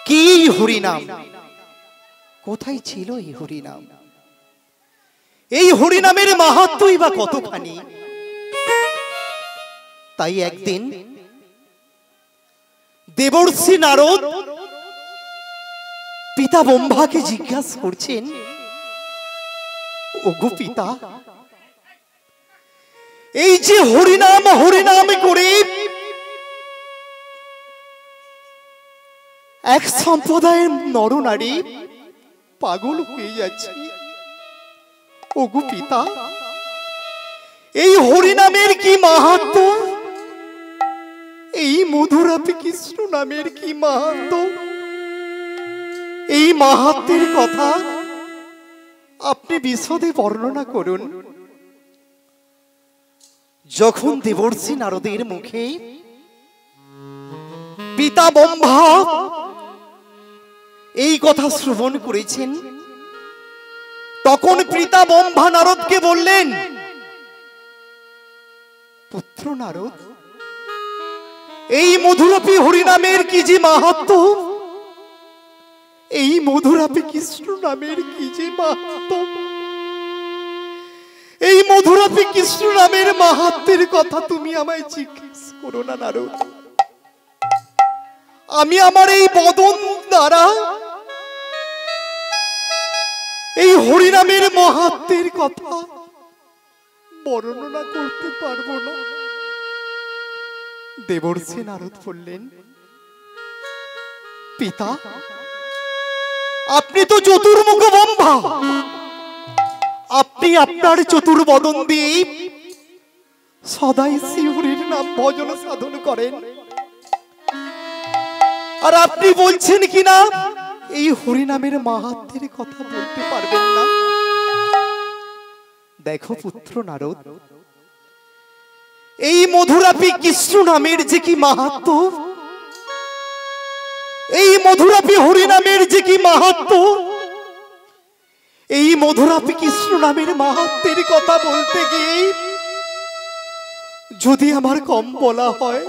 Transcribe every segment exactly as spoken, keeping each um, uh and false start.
কি হরিনাম, কোথায় ছিল এই হরিনাম? এই হরিনামের মাহাত্ম্যই বা কতখানি। তাই একদিন দেবর্ষি নারদ পিতা ব্রহ্মাকে জিজ্ঞাসা করছেন, ওগো পিতা, এই যে হরিনাম হরিনাম করে এক সম্প্রদায়ের নরনারী পাগল হয়ে যাচ্ছে, ওগো পিতা, এই হরিনামের কি মাহাত্ম্য, এই মধুরাপি কৃষ্ণ নামের কি মাহাত্ম্য, এই মাহাত্ম্যের কথা আপনি বিশদে বর্ণনা করুন। যখন দেবর্ষি নারদের মুখে পিতা ব্রহ্মা এই কথা শ্রবণ করেছেন, তখন পিতা ব্রহ্মা নারদকে বললেন, পুত্র নারদ, এই মধুরাপি হরিনামের কি যে মাহাত্ম্য, এই মধুরাপি কৃষ্ণ নামের কি যে মাহাত্ম্য, এই মধুরাপি কৃষ্ণ নামের মাহাত্ম্যের কথা তুমি আমায় জিজ্ঞেস করো না নারদ। আমি আমার এই বদন দ্বারা এই হরিনামের মাহাত্ম্যের কথা বর্ণনা করতে পারবো না। দেবর্ষি নারদ বললেন, পিতা, আপনি তো চতুর্মুখ ব্রহ্মা, আপনি আপনার চতুর্বদন দিয়ে সদাই শিবরির নাম ভজন সাধন করেন, আর আপনি বলছেন কিনা এই হরিনামের মাহাত্ম্যের কথা বলতে পারবেন না। দেখো পুত্র নারদ, এই মধুরাপি কৃষ্ণ নামের যে কি মাহাত্ম্য, এই মধুরাপি হরিনামের যে কি মাহাত্ম্য, এই মধুরাপি কৃষ্ণ নামের মাহাত্ম্যের কথা বলতে গিয়ে যদি আমার কম বলা হয়,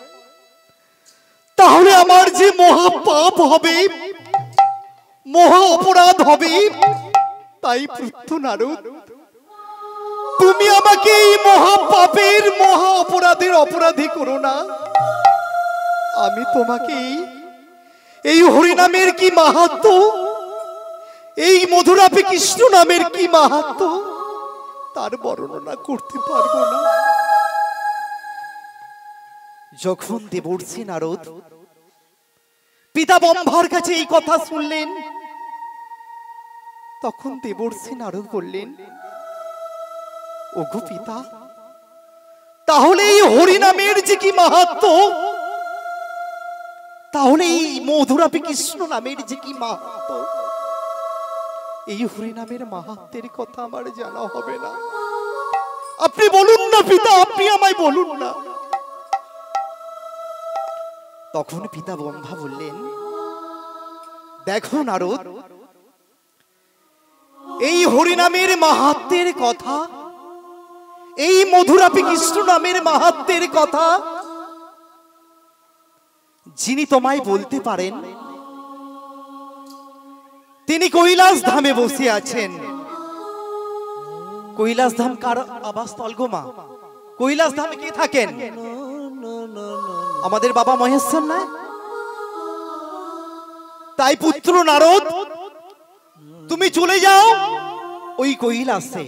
তাহলে আমার যে মহা পাপ হবে, মহা অপরাধ হবে। তাই পুত্র নারদ, তুমি আমাকে এই মহা পাপের মহা অপরাধের অপরাধী করো না। আমি তোমাকে এই হরিনামের কি মাহাত্ম্য, এই মধুরাপি কৃষ্ণ নামের কি মাহাত্ম্য তার বর্ণনা করতে পারবো না। যখন দেবর্ষি নারদ পিতা ব্রহ্মার কাছে এই কথা শুনলেন, তখন দেবর্ষি নারদ বললেন, ওগো পিতা, তাহলে এই হরিনামের যে কি মাহাত্ম্য, তাহলে এই মধুরাপি কৃষ্ণ নামের যে কি মাহাত্ম্য, এই হরিনামের মাহাত্ম্যের কথা আমার জানা হবে না। আপনি বলুন না পিতা, আপনি আমায় বলুন না। তখন পিতা ব্রহ্মা বললেন, দেখো নারদ, এই হরিনামের মাহাত্ম্যের কথা, এই মধুরাপি কৃষ্ণ নামের মাহাত্ম্যের কথা যিনি তোমায় বলতে পারেন, তিনি কৈলাস ধামে বসে আছেন। কৈলাস ধাম কার আবাসস্থল গো মা? কৈলাস ধামে কে থাকেন? আমাদের বাবা মহেশ্বর না? তাই পুত্র নারদ, তুমি চলে যাও ওই কৈলাসে,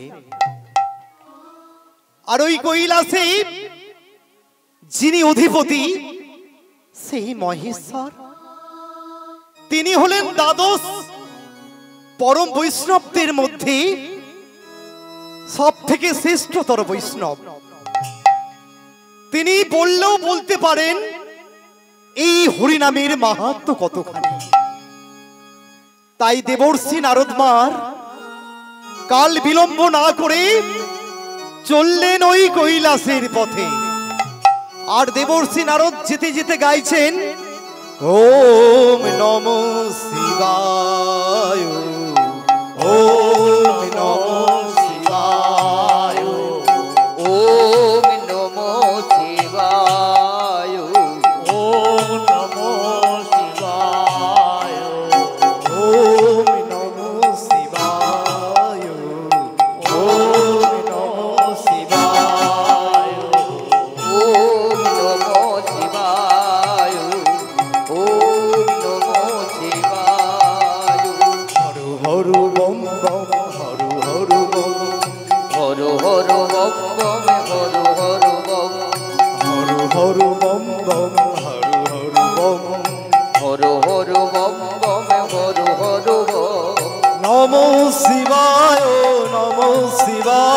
আর ওই কৈলাসে যিনি অধিপতি সেই মহেশ্বর, তিনি হলেন দ্বাদশ পরম বৈষ্ণবদের মধ্যে সব থেকে শ্রেষ্ঠতর বৈষ্ণব। তিনি বললেও বলতে পারেন এই হরিনামের মাহাত্ম্য কতখানি। তাই দেবর্ষি নারদমার কাল বিলম্ব না করে চললেন ওই কৈলাসের পথে। আর দেবর্ষি নারদ যেতে যেতে গাইছেন, ওম নমো শিবায়, ওম নমো শিবায়, ওম নমো শিবায়, ওম নমো শিবায়,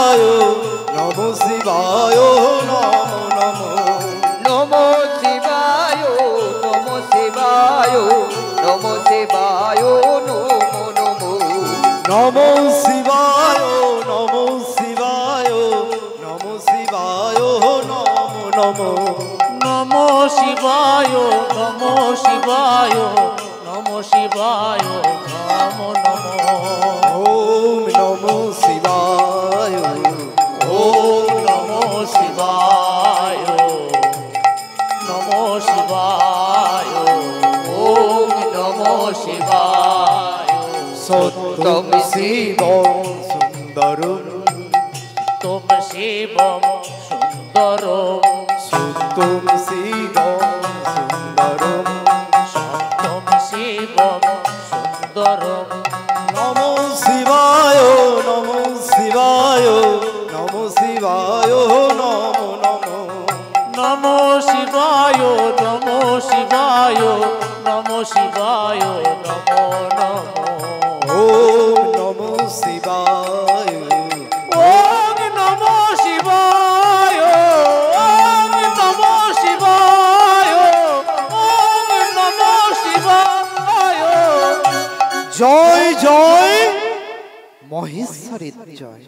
শিবায় নমো শিবায় নমো নমো নমো শিবায় নমো শিবায় নমো শিবায় নমো নমো নমো শিবায় নমো শিবায় নমো শিবায় নমো নমো নমো শিবায় নমো শিবায় নমো শিবায় নমো নমো ওম নমো শিবায় ওম নমো শিবায় নমো শিবায় ওম নমো শিবায় সত্যম শিবম সুন্দরম তুম শিবম সুন্দরম সত্যম শিবম সুন্দরম সত্যম শিবম সুন্দরম নমো শিবায় নমো শিবায় নমো শিবায় নমো নমো নমো শিবায় নমো শিবায় নমো শিবায় নমো নমো ওম নমো শিবায় ওম নমো শিবায় ওম নমো শিবায় ওম নমো শিবায় জয় জয় মহেশ্বরের জয়।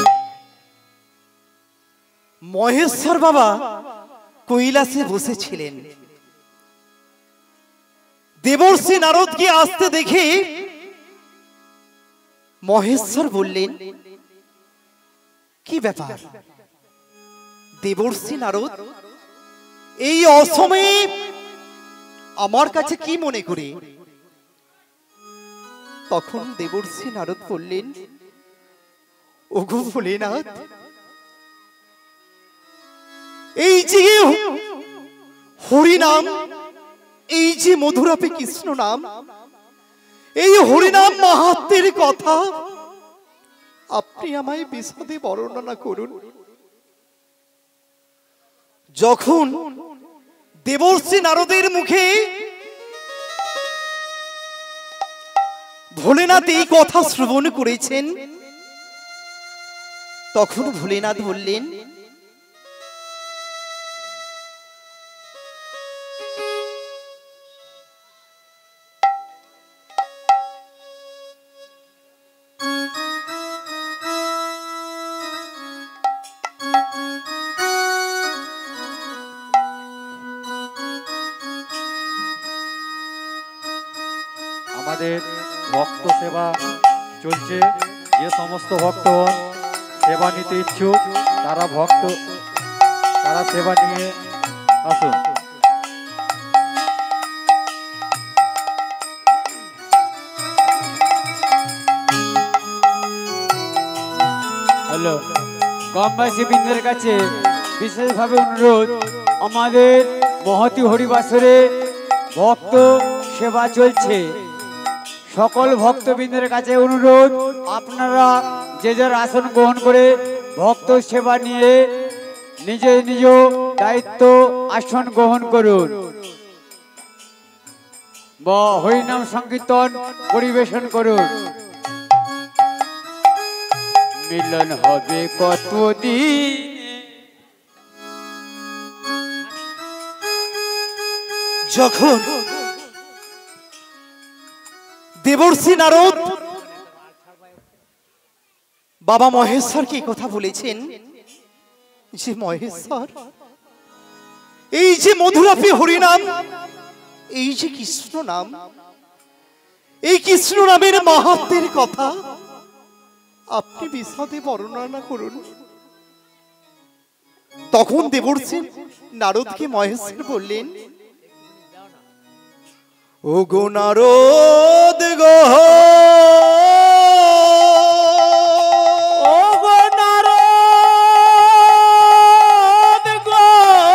মহেশ্বর বাবা কৈলাসে বসেছিলেন। দেবর্ষি নারদকে আসতে দেখে মহেশ্বর বললেন, কি ব্যাপার দেবর্ষি নারদ, এই অসময়ে আমার কাছে কি মনে করে? তখন দেবর্ষি নারদ বললেন, ওগো ভোলেনাথ, এই যে হরিনাম, এই যে মধুরাপে কৃষ্ণ নাম, এই হরিনাম মাহাত্ম্যের কথা আপনি আমায় বিশদে বর্ণনা করুন। যখন দেবর্ষি নারদের মুখে ভোলেনাথ এই কথা শ্রবণ করেছেন, তখন ভোলেনাথ বললেন, আমাদের ভক্ত সেবা চলছে। যে সমস্ত ভক্ত সেবা নিতে ইচ্ছুক তারা ভক্ত তারা সেবা নিয়ে আসুন। হ্যালো, গ্রামবাসী বৃন্দের কাছে বিশেষভাবে অনুরোধ, আমাদের মহতি হরিবাসরে ভক্ত সেবা চলছে। সকল ভক্তবৃন্দের কাছে অনুরোধ, আপনারা যে যার আসন গ্রহণ করে ভক্ত সেবা নিয়ে নিজে নিজ দায়িত্ব আসন গ্রহণ করুন বা হরিনাম সংকীর্তন পরিবেশন করুন। মিলন হবে কতদিন, যখন দেবর্ষি নারদ বাবা মহেশ্বরকে কথা বলেছেন যে মহেশ্বর, এই যে মধুরাপি হরিনাম, এই যে কৃষ্ণ নাম, এই কৃষ্ণ নামের মাহাত্ম্যের কথা আপনি বিশদে বর্ণনা করুন। তখন দেবর্ষি নারদকে মহেশ্বর বললেন, ও গো নারদ গো, ও গো নারদ গো,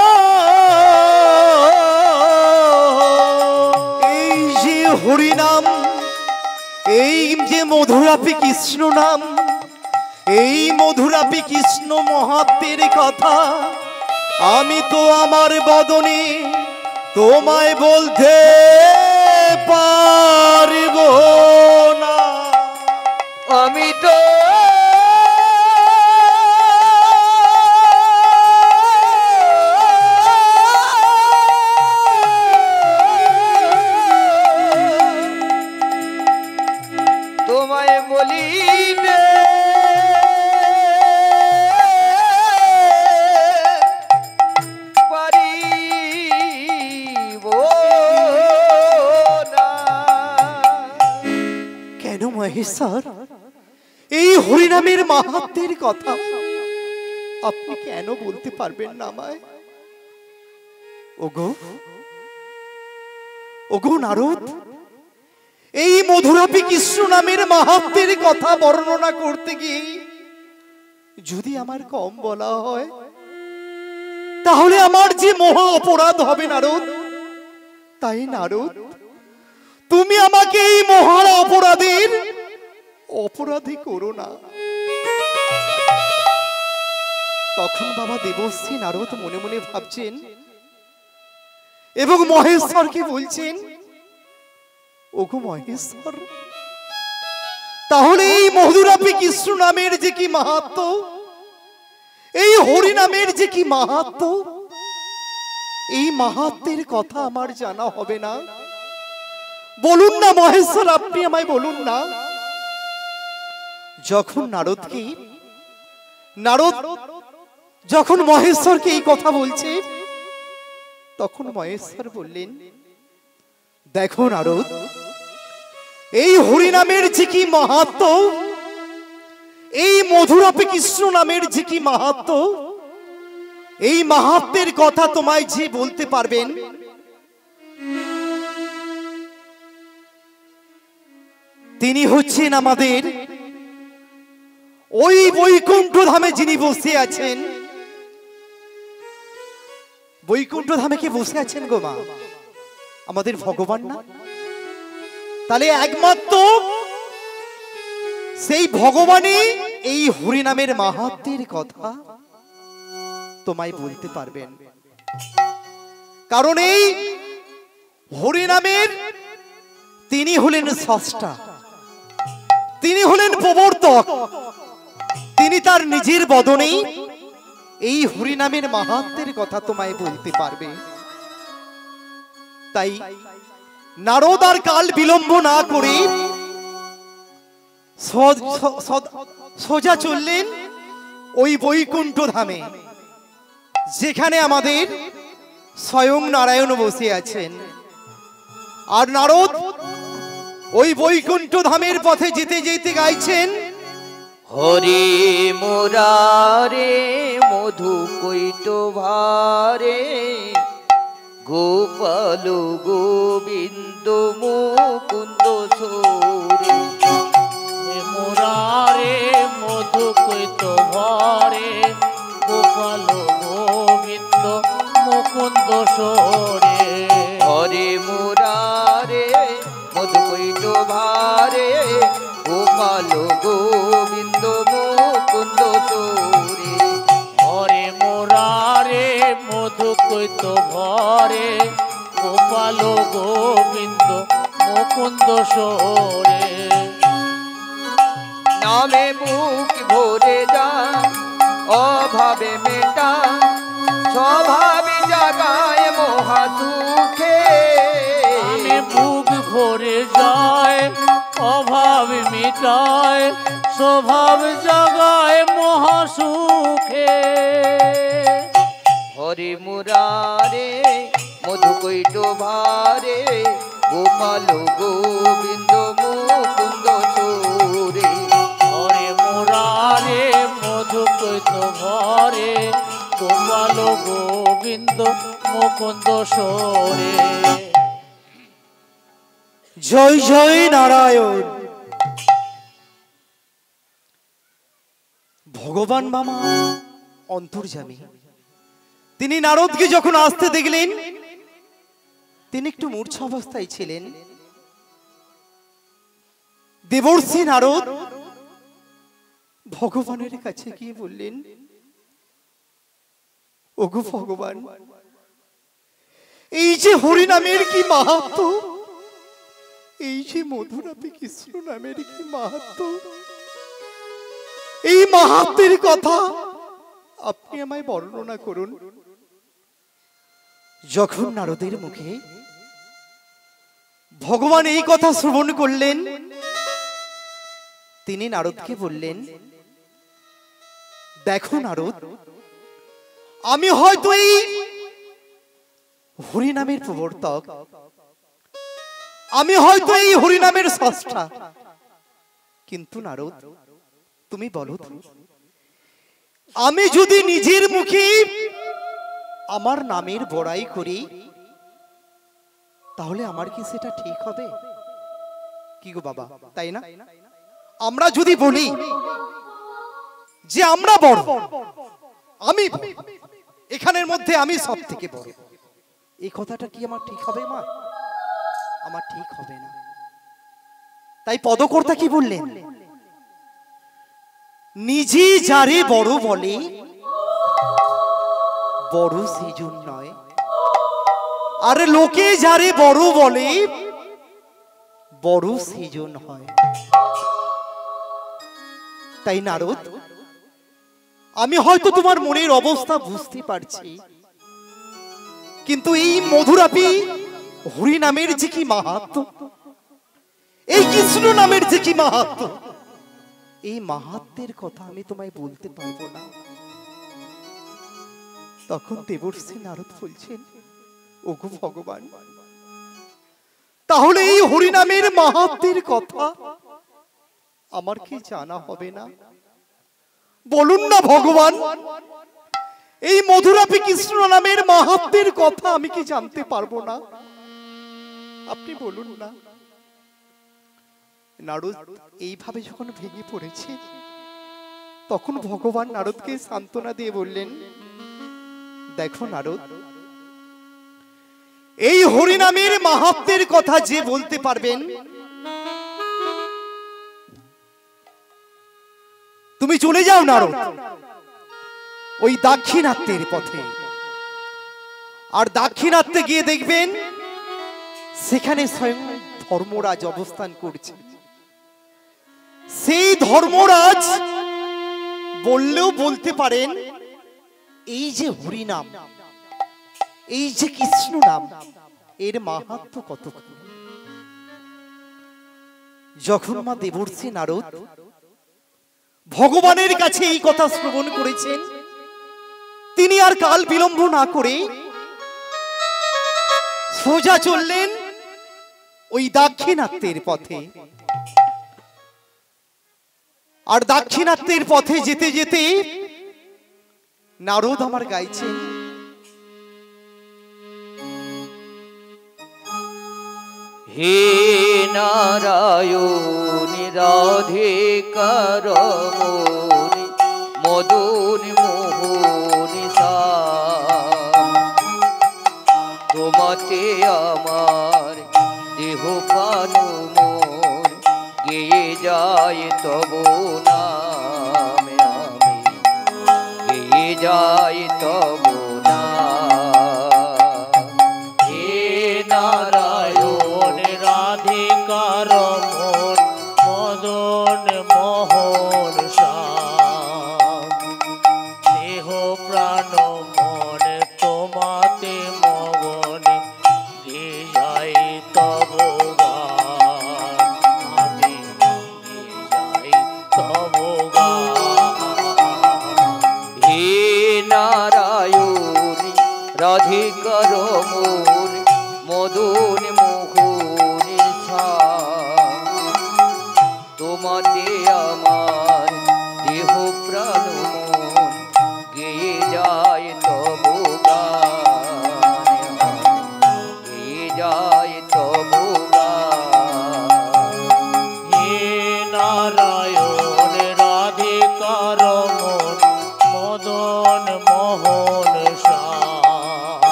এই যে হরিনাম, এই যে মধুরাপি কৃষ্ণ নাম, এই মধুরাপি কৃষ্ণ মহাত্ম্যের কথা আমি তো আমার বদনে তোমায় বলতে পারব না। আমি তো বলিতে পারিব না। কেন মহেশ্বর এই হরিনামের মাহাত্ম্যের কথা আপনি কেন বলতে পারবেন না আমায়? ওগো ওগো নারদ, এই মধুরাপি কৃষ্ণ নামের মাহাত্ম্যের কথা বর্ণনা করতে গিয়ে যদি আমার কম বলা হয় তাহলে আমার যে মহা অপরাধ হবে নারদ। তাই নারদ, তুমি আমাকে এই মহা অপরাধের অপরাধী করো না। তখন বাবা দেবশ্রী নারদ মনে মনে ভাবছেন এবং মহেশ্বরকে বলছেন, ওগো মহেশ্বর, তাহলে এই মধুরাপি কৃষ্ণ নামের যে কি মাহাত্ম্য, এই হরি নামের যে কি মাহাত্ম্য, এই মাহাত্ম্যের কথা আমার জানা হবে না? বলুন না মহেশ্বর, আপনি আমায় বলুন না। যখন নারদকে নারদ যখন মহেশ্বরকে এই কথা বলছে, তখন মহেশ্বর বললেন, দেখো নারদ, এই হরি নামের যে কি মাহাত্ম্য, এই মধুরাপি কৃষ্ণ নামের যে কি মাহাত্ম্য, এই মাহাত্ম্যের কথা তোমায় যে বলতে পারবেন, তিনি হচ্ছেন আমাদের ওই বৈকুণ্ঠ ধামে যিনি বসে আছেন। বৈকুণ্ঠ ধামে কি বসে আছেন গো মা? আমাদের ভগবান না? তাহলে একমাত্র সেই ভগবানই এই হরি নামের মাহাত্ম্যের কথা তোমায় বলতে পারবেন। কারণ এই হরি নামের তিনি হলেন স্রষ্টা, তিনি হলেন প্রবর্তক, তিনি তার নিজের বদনেই এই হরি নামের মাহাত্ম্যের কথা তোমায় বলতে পারবে। তাই নারদ আর কাল বিলম্ব না করে সোজা চললেন ওই বৈকুণ্ঠ ধামে, যেখানে আমাদের স্বয়ং নারায়ণ বসে আছেন। আর নারদ ওই বৈকুণ্ঠ ধামের পথে যেতে যেতে গাইছেন, হরে মুরারে মধু কৈট ভারে গোপাল গোবিন্দ মুকুন্দ সোরে। মুরারে মধু কৈত ভারে গোপাল গোবিন্দ মুকুন্দ সোরে। হরে মুরারে মধু কৈট ভারে গোপাল গোবিন্দ মুকুন্দ সোরে। হরে মুরারে মধু কৈত ভারে গোপাল গোবিন্দ মুকুন্দ সোরে। নামে বুক ভরে যা অভাবে মেটা স্বভাবে জাগায় মহা সুখে। নামে বুক ভরে যায় অভাব মিটায় স্বভাব জাগায় মহা সুখে। হরে মুরারে মধু কৈট ভারে গোপাল গোবিন্দ মুকুন্দ সোরে। হরে মুরারে মধু কৈত ভারে গোপাল গোবিন্দ মুকুন্দ সোরে। জয় জয় নারায়ণ। ভগবান মামা অন্তর্যামী, তিনি নারদকে যখন আসতে দেখলেন, তিনি একটু মূর্ছা অবস্থায় ছিলেন। দেবর্ষি নারদ ভগবানের কাছে গিয়ে বললেন, ওগো ভগবান, এই যে হরি নামের কি মাহাত্ম্য, এই যে মধুরাপি কৃষ্ণ নামের কি মাহাত্ম্য, এই মাহাত্ম্যের কথা আপনি আমায় বর্ণনা করুন। যখন নারদের মুখে ভগবান এই কথা শ্রবণ করলেন, তিনি নারদকে বললেন, দেখো নারদ, আমি হয়তো এই হরিনামের প্রবর্তক, আমি হয়তো এই হরিনামের স্রষ্টা, কিন্তু নারদ তুমি বলো তো, আমি যদি নিজের মুখে আমার নামের বড়াই করি তাহলে আমার কি সেটা ঠিক হবে? কি গো বাবা, তাই না? আমরা যদি বলি যে আমরা বড়, আমি এখানের মধ্যে আমি সব থেকে বড়, এই কথাটা কি আমার ঠিক হবে মা? আমার ঠিক হবে না। তাই পদকর্তা কি বললেন, নিজে যারে বড় বলে বড় সেজন নয়, আর লোকে যারে বড় বলে বড় সেজন হয়। তাই নারদ, আমি হয়তো তোমার মনের অবস্থা বুঝতে পারছি, কিন্তু এই মধুরাপি হরি নামের যে কি মাহাত্ম্য, এই কৃষ্ণ নামের যে কি মাহাত্ম্য, এই মাহাত্ম্যের কথা আমি তোমায় বলতে পারবো না। তখন দেবর্ষি নারদ বলছেন, ওগো ভগবান, তাহলে এই হরিনামের মাহাত্ম্যের কথা আমার কি জানা হবে না? বলুন না ভগবান, এই মধুরাপি কৃষ্ণ নামের মাহাত্ম্যের কথা আমি কি জানতে পারবো না? আপনি বলুন না। নারদ এইভাবে যখন ভেঙে পড়েছে, তখন ভগবান নারদকে সান্ত্বনা দিয়ে বললেন, দেখো নারদ, এই হরিনামের মাহাত্ম্যের কথা যে বলতে পারবেন, তুমি চলে যাও নারদ ওই দাক্ষিণাত্যের পথে, আর দাক্ষিণাত্যে গিয়ে দেখবেন সেখানে স্বয়ং ধর্মরাজ অবস্থান করছে। সেই ধর্মরাজ বললেও বলতে পারেন, এই যে হরিনাম, এই যে কৃষ্ণ নাম, এর মাহাত্ম্য কত। যখন মা দেবর্ষি নারদ ভগবানের কাছে এই কথা শ্রবণ করেছেন, তিনি আর কাল বিলম্ব না করে সোজা চললেন ওই দাক্ষিণাত্যের পথে। আর দাক্ষিণাত্যের পথে যেতে যেতে নারদ আমার গাইছেন, হে নারায়ণ রাধিকার মনি মদন মোহনি তোমাতে আমার দেহ প্রাণ মন গেয়ে যায় তব নাম, আমি গেয়ে যায় তব নাম। হে নারায়ণ রাধিকার মন মদন মোহন শ্যাম, দেহ প্রাণ মন তোমাতে মগন গে যাই তব গান, আমি গে যাই তব গান। হে নারায়ণ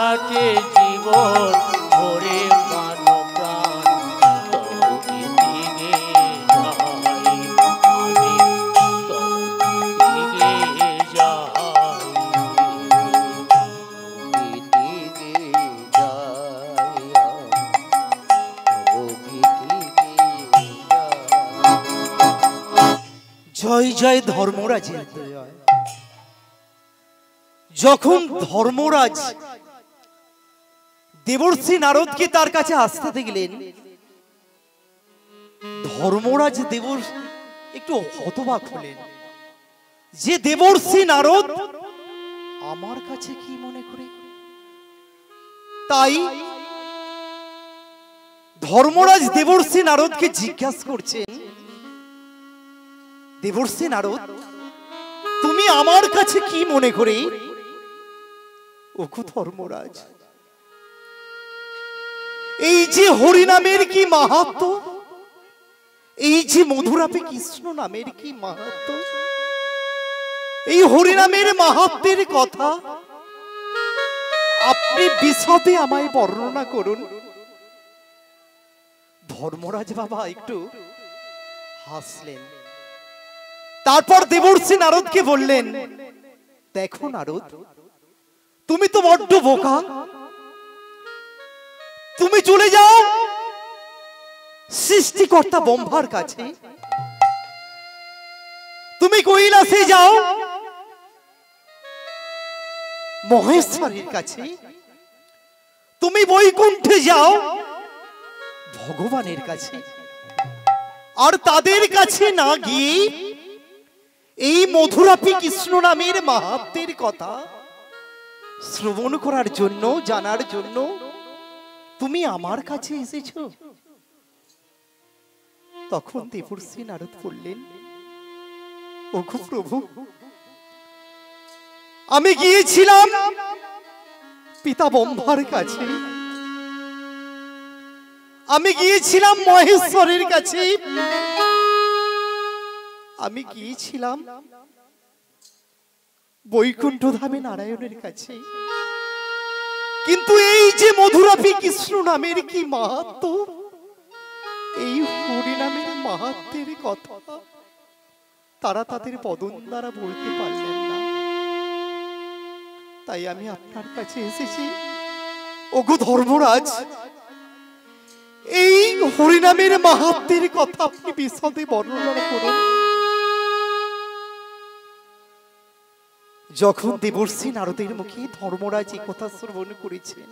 কাছে জীবন ভরে মানো প্রাণ তব গীতি গেয়ে যাই আমি তব গীতি গেয়ে যাই গীতি গেয়ে যাই তব গীতি গেয়ে যাই। জয় জয় ধর্মরাজের জয়। যখন ধর্মরাজ দেবর্ষি নারদকে তার কাছে আসতে দেখলেন, ধর্মরাজ দেবর একটু হতবাক হলেন যে দেবর্ষি নারদ আমার কাছে কি মনে করে। তাই ধর্মরাজ দেবর্ষি নারদকে জিজ্ঞাসা করছেন, দেবর্ষি নারদ তুমি আমার কাছে কি মনে করে? ওগো ধর্মরাজ, এই যে হরিনামের কি মাহাত্ম্য, এই যে মধুরাপে কৃষ্ণ নামের কি মাহাত্ম্য, এই হরিনামের মাহাত্ম্যের কথা আপনি বিশদে আমায় বর্ণনা করুন। ধর্মরাজ বাবা একটু হাসলেন, তারপর দেবর্ষি নারদকে বললেন, দেখো নারদ, তুমি তো বড্ড বোকা। তুমি চলে যাও সৃষ্টিকর্তা ব্রহ্মার কাছে, তুমি কৈলাসে যাও মহেশ্বরের কাছে, তুমি বৈকুণ্ঠে যাও ভগবানের কাছে। আর তাদের কাছে না গিয়ে এই মধুরাপি কৃষ্ণ নামের মাহাত্ম্যের কথা শ্রবণ করার জন্য, জানার জন্য তুমি আমার কাছে এসেছো। তখন দেবর্ষি নারদ বললেন, ওগো প্রভু, আমি গিয়েছিলাম পিতা ব্রহ্মার কাছে, আমি গিয়েছিলাম মহেশ্বরের কাছে, আমি গিয়েছিলাম বৈকুণ্ঠ ধামে নারায়ণের কাছে। কিন্তু এই যে মধুরাপি কৃষ্ণ নামের কি মাহাত্ম্য, এই হরি নামের মাহাত্ম্যের কথা তারা তাদের বদন দ্বারা বলতে পারলেন না। তাই আমি আপনার কাছে এসেছি। ওগো ধর্মরাজ, এই হরিনামের মাহাত্ম্যের কথা আপনি বিশদে বর্ণনা করুন। যখন দেবর্ষি নারদের মুখে ধর্মরাজ এই কথা শ্রবণ করেছেন,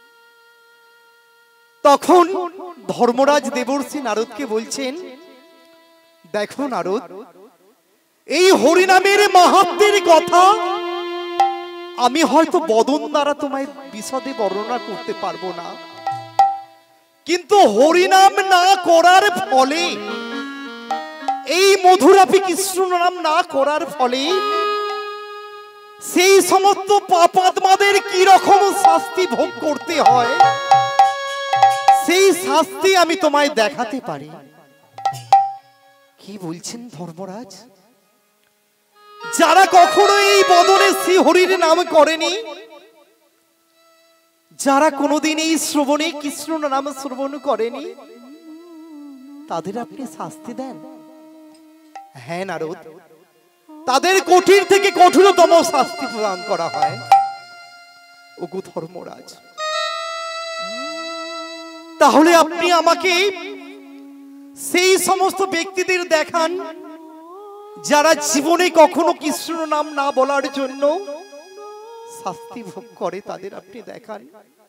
তখন ধর্মরাজ দেবর্ষি নারদকে বলছেন, দেখো নারদ, এই হরিনামের মাহাত্ম্যের কথা আমি হয়তো বদন দ্বারা তোমায় বিশদে বর্ণনা করতে পারবো না, কিন্তু হরিনাম না করার ফলে, এই মধুরাপি কৃষ্ণ নাম না করার ফলে সেই সমস্ত পাপাত্মাদের কি রকম শাস্তি ভোগ করতে হয়, সেই শাস্তি আমি তোমায় দেখাতে পারি। কি বলছেন ধর্মরাজ? যারা কখনো এই বদনে শ্রী হরির নাম করেনি, যারা কোনোদিন এই শ্রবণে কৃষ্ণ নাম শ্রবণ করেনি, তাদের আপনি শাস্তি দেন? হ্যাঁ নারদ, তাদের কঠিন থেকে কঠিনতম শাস্তি প্রদান করা হয়। ওগো ধর্মরাজ, তাহলে আপনি আমাকে সেই সমস্ত ব্যক্তিদের দেখান যারা জীবনে কখনো কৃষ্ণ নাম না বলার জন্য শাস্তি ভোগ করে, তাদের আপনি দেখান।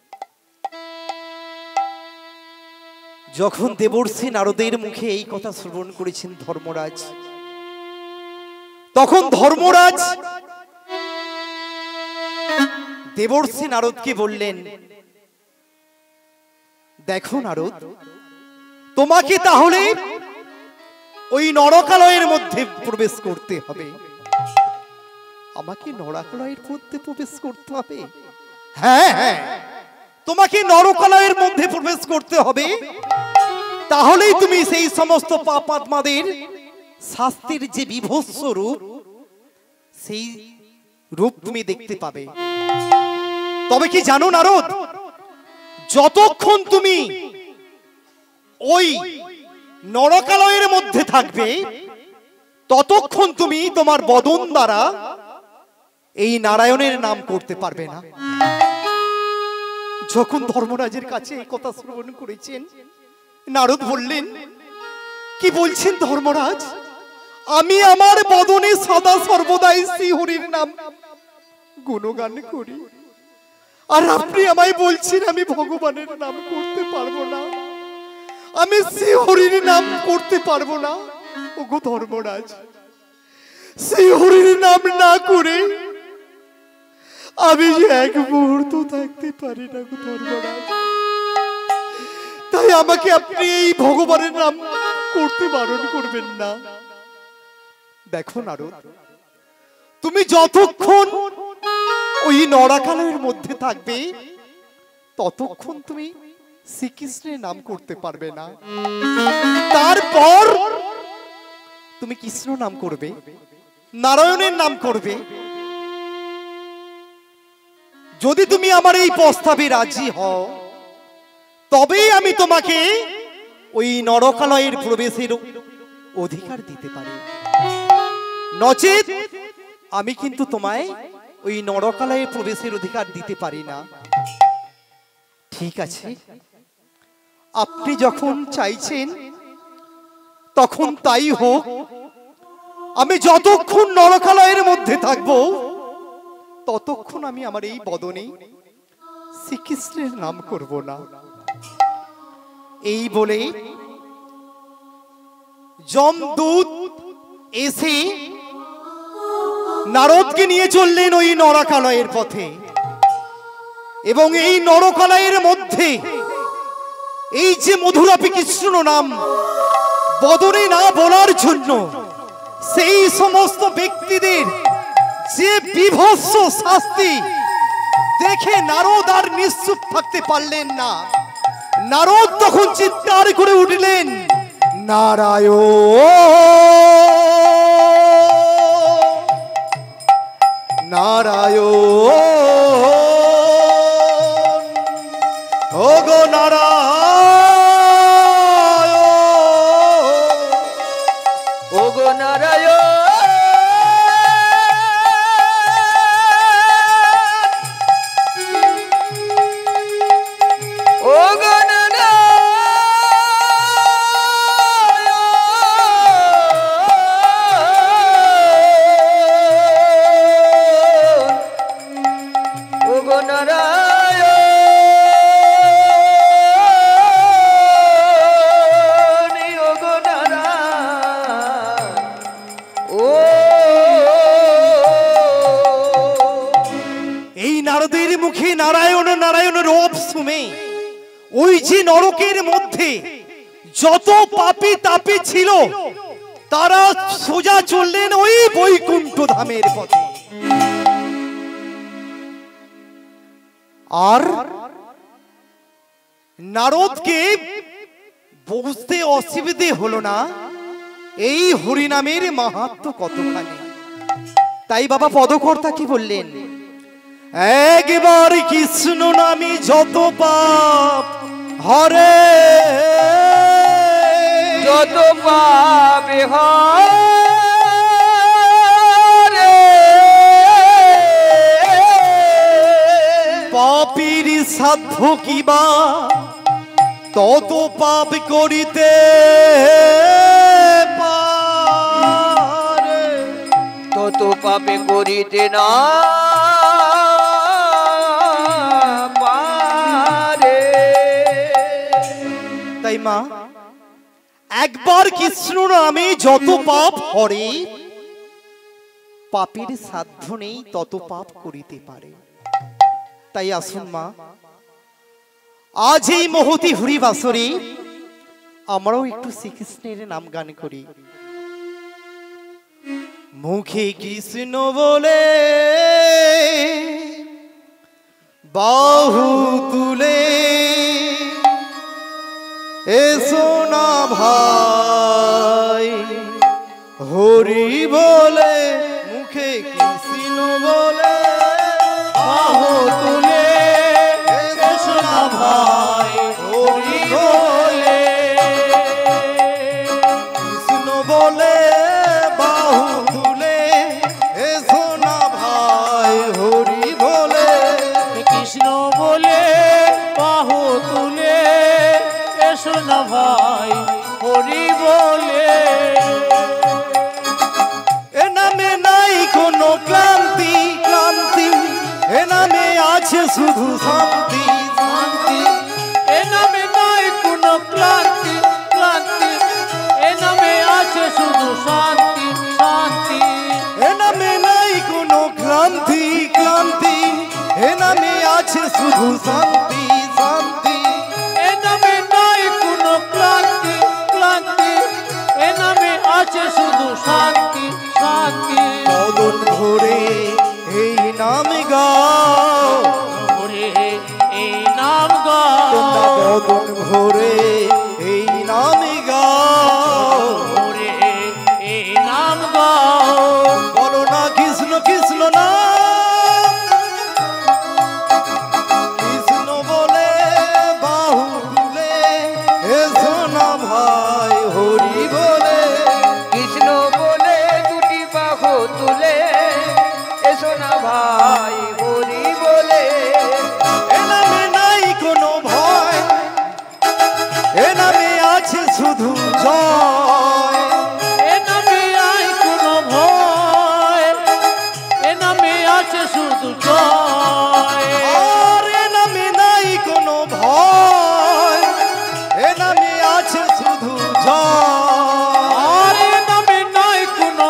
যখন দেবর্ষি নারদের মুখে এই কথা শ্রবণ করেছেন ধর্মরাজ, তখন ধর্মরাজ দেবর্ষি নারদকে বললেন, দেখো নারদ, তোমাকে তাহলে ওই নরকালয়ের মধ্যে প্রবেশ করতে হবে। আমাকে নরকালয়ের মধ্যে প্রবেশ করতে হবে? হ্যাঁ হ্যাঁ, তোমাকে নরকালয়ের মধ্যে প্রবেশ করতে হবে, তাহলেই তুমি সেই সমস্ত পাপাত্মাদের শাস্তির যে বিভৎস রূপ, সেই রূপ তুমি দেখতে পাবে। তবে কি জানো নারদ, যতক্ষণ তুমি ওই নরকালয়ের মধ্যে থাকবে ততক্ষণ তুমি তোমার বদন দ্বারা এই নারায়ণের নাম করতে পারবে না। যখন ধর্মরাজের কাছে এই কথা শ্রবণ করেছেন, নারদ বললেন, কি বলছেন ধর্মরাজ? আমি আমার বদনে সদা সর্বদাই শ্রীহরির নাম গুণগান করি, আর আপনি আমায় বলছেন আমি ভগবানের নাম করতে পারবো না, আমি শ্রীহরির নাম করতে পারবো না। ওগো ধর্মরাজ, শ্রীহরির নাম না করে আমি যে এক মুহূর্ত থাকতে পারি না গো ধর্মরাজ। তাই আমাকে আপনি এই ভগবানের নাম করতে বারণ করবেন না। দেখো নারদ, তুমি যতক্ষণ ওই নরকালয়ের মধ্যে থাকবে ততক্ষণ তুমি শ্রীকৃষ্ণের নাম করতে পারবে না। তারপর তুমি কৃষ্ণ নাম করবে, নারায়ণের নাম করবে। যদি তুমি আমার এই প্রস্তাবে রাজি হও তবেই আমি তোমাকে ওই নরকালয়ের প্রবেশের অধিকার দিতে পারি, নচেত আমি কিন্তু তোমায় ওই নরকালয়ে প্রবেশের অধিকার দিতে পারি না। ঠিক আছে, আপনি যখন চাইছেন তখন তাই হোক। আমি যতক্ষণ নরকালয়ের মধ্যে থাকবো ততক্ষণ আমি আমার এই বদনে শ্রীকৃষ্ণের নাম করব না। এই বলে যমদূত এসে নারদকে নিয়ে চললেন ওই নরকালয়ের পথে, এবং এই নরকালয়ের মধ্যে এই যে মধুরাপি কৃষ্ণ নাম বদনে না বলার জন্য সেই সমস্ত ব্যক্তিদের যে বিভৎস শাস্তি দেখে নারদ আর নিশ্চুপ থাকতে পারলেন না। নারদ তখন চিৎকার করে উঠলেন, নারায়ণ নারায়ণ, ওগো নারায়ণ, ওগো নারায়ণ, ওগো নারায়ণ, ওগো নারায়ণ, ওগো নারায়ণ, ও এই নারদের মুখে নারায়ণ নারায়ণ রব শুনে ওই যে নরকের মধ্যে যত পাপী তাপী ছিল তারা সোজা চললেন ওই বৈকুণ্ঠ ধামের পথে। আর নারদকে বুঝতে অসুবিধে হলো না এই হরিনামের মাহাত্ম্য কতখানি। তাই বাবা পদকর্তা কি বললেন, একবার কৃষ্ণ নামে যত পাপ হরে, যত পাবে হরে, পাপীর সাধ্য কিবা তত পাপ করিতে পারে, তত পাপে করিতে না পারে। তাই মা, একবার কৃষ্ণ নামে যত পাপ হরে, পাপের সাধ্য নেই তত পাপ করিতে পারে। তাই আসুন মা, আজ এই মহতি হরি বাসরে আমরাও একটু শ্রীকৃষ্ণের নাম গান করি। মুখে কৃষ্ণ বলে বাহু তুলে এসো না ভাই, হরি বলে মুখে কৃষ্ণ বলে বাহু তুলে না ভাই হরি বলে। এ নামে নাই কোনো ক্লান্তি ক্লান্তি, এ নামে আছে শুধু শান্তি শান্তি। এ নামে নাই কোনো ক্লান্তি ক্লান্তি, এ নামে আছে শুধু শান্তি শান্তি। এ নামে নাই কোনো ক্লান্তি ক্লান্তি, এ নামে আছে শুধু শান্তি শান্তি। এ নামে নাই কোনো ক্লান্তি ক্লান্তি, এ নামে আছে শুধু শান্তি শান্তি। বদন ভরে এই নাম গাও, ওরে এই নাম তোমরা গাও, বদন ভরে এই নাম গাও। ওরে এই নাম গাও। বলো না কৃষ্ণ কৃষ্ণ না, কৃষ্ণ বলে বাহু তুলে এসো না ভাই হরি বলে। কৃষ্ণ বলে দুটি বাহু তুলে এসো না ভাই হরি বলে। এ নামে নাই কোনো ভয়, এ নামে আছে শুধু জয়। এ নামে আই কোনো ভয়, এ নামে আছে শুধু জয়। আর এ নামে নাই কোনো ভয়, এ নামে আছে শুধু জয়। আর এ নামে নাই কোনো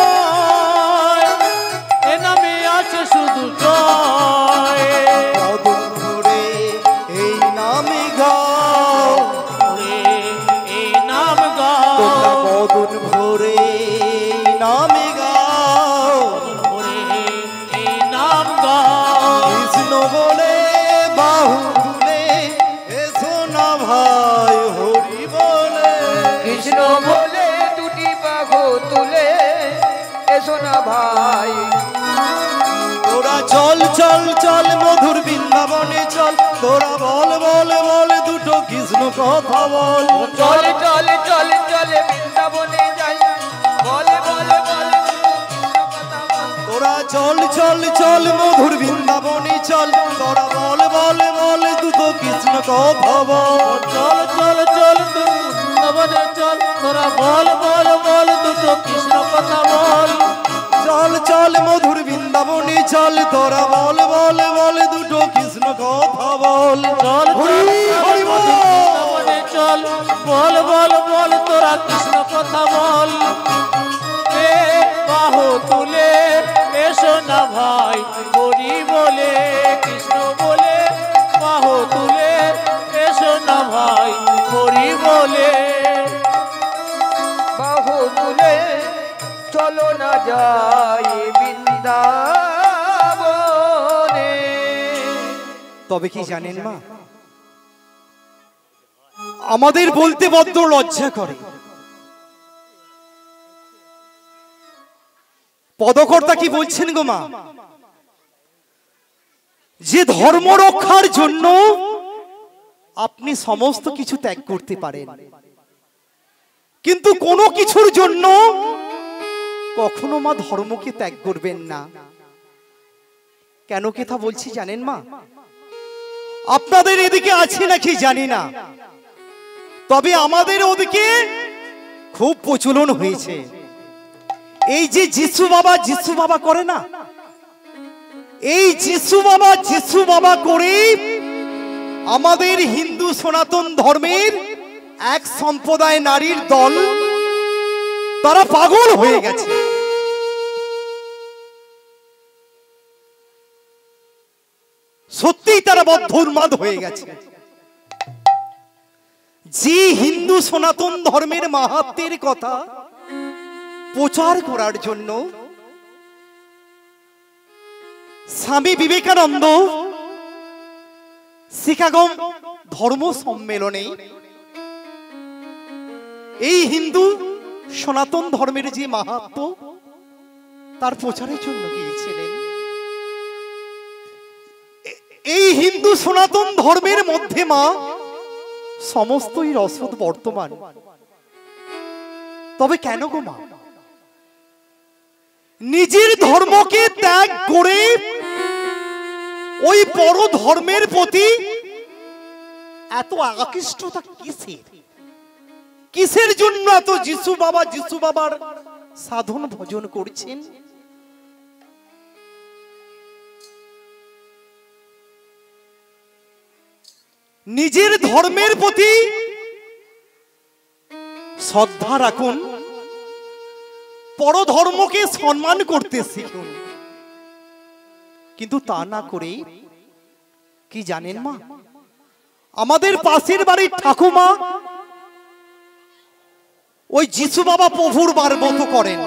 ভয়, এ নামে আছে শুধু জয়। বদন ভরে এই নাম গাও, ওরে এই নাম তোমরা গাও, বদন ভরে এই নাম গাও। ওরে এই নাম গাও। কৃষ্ণ বলে বাহু তুলে এসো না ভাই হরি বলে। কৃষ্ণ বলে দুটি বাহু তুলে এসো না ভাই। তোরা চল চল চল মধুর বৃন্দাবনে চল, তোরা বল বল বল দুটো কৃষ্ণ কথা বল। চল চল চল চল বৃন্দাবনে যাই, বলে বলে বলে কৃষ্ণ কথা বল। তোরা চল চল চল মধুর বৃন্দাবনে চল, তোরা বল বল বল দুটো কৃষ্ণ কথা বল। চল চল চল বৃন্দাবনে চল, তোরা বল বল বল দুটো কৃষ্ণ কথা বল। চল চল মধুর বৃন্দাবনে চল, তোরা বল বল বল দুটো কৃষ্ণ কথা বল। চল হরি হরি বল। বৃন্দাবনে চল, বল বল বল তোরা কৃষ্ণ কথা বল। এ বাহু তুলে এসো না ভাই হরি বলে। কৃষ্ণ বলে বাহু তুলে এসো না ভাই হরি বলে। বাহু তুলে চলো না যাই বৃন্দাবনে। তবে কি জানেন মা, আমাদের বলতে বড্ড লজ্জা করে। পদকর্তা কি বলছেন গো মা, যে ধর্ম রক্ষার জন্য আপনি সমস্ত কিছু ত্যাগ করতে পারেন, কিন্তু কোনো কিছুর জন্য কখনো মা ধর্মকে ত্যাগ করবেন না। কেন কথা বলছি জানেন মা, আপনাদের এদিকে আছে নাকি জানি না, তবে আমাদের ওদিকে খুব প্রচলন হয়েছে। এই যে যিশু বাবা যিশু বাবা করে না, এই যিশু বাবা যিশু বাবা করে আমাদের হিন্দু সনাতন ধর্মের এক সম্প্রদায় নারীর দল তারা পাগল হয়ে গেছে। সত্যিই তারা বদ্ধ উন্মাদ হয়ে গেছে। যে হিন্দু সনাতন ধর্মের মাহাত্ম্যের কথা প্রচার করার জন্য স্বামী বিবেকানন্দ শিকাগো ধর্ম সম্মেলনে এই হিন্দু সনাতন ধর্মের যে মাহাত্ম্য তার প্রচারের জন্য গিয়েছিলেন। এই হিন্দু সনাতন ধর্মের মধ্যে মা সমস্তই রসদ বর্তমান। তবে কেন গো মা, নিজের ধর্মকে ত্যাগ করে ওই বড় ধর্মের প্রতি এত আকৃষ্টতা কিসের? কিসের জন্য এত যিশু বাবা যিশু বাবার সাধন ভজন করছেন? নিজের ধর্মের প্রতি শ্রদ্ধা রাখুন, পরধর্মকে সম্মান করতে শিখুন। কিন্তু তা না করে কি জানেন মা, আমাদের পাশের বাড়ির ঠাকুমা ওই যিশু বাবা প্রভুর বারবত করেন।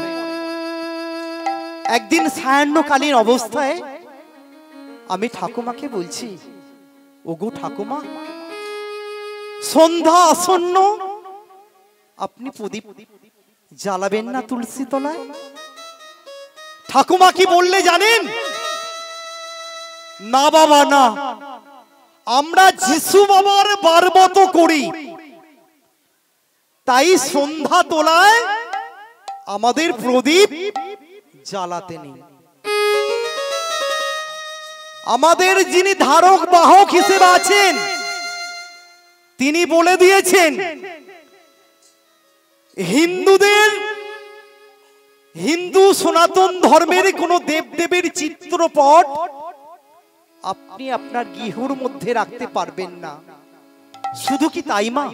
একদিন সায়াহ্নকালীন অবস্থায় আমি ঠাকুমাকে বলছি, ওগো ঠাকুমা, সন্ধ্যা আসন্ন, আপনি প্রদীপ জ্বালাবেন না তুলসী তলায়? ঠাকুমা কি বললে জানেন? না বাবা না, আমরা যিশু বাবার বারবত করি, তাই সন্ধ্যা তোলায় আমাদের প্রদীপ জ্বালাতে নেই। আমাদের যিনি ধারক বাহক হিসেবে আছেন তিনি বলে দিয়েছেন, হিন্দুদের হিন্দু সনাতন ধর্মের কোন দেবদেবীর চিত্রপট আপনি আপনার গৃহর মধ্যে রাখতে পারবেন না। শুধু কি তাই মা,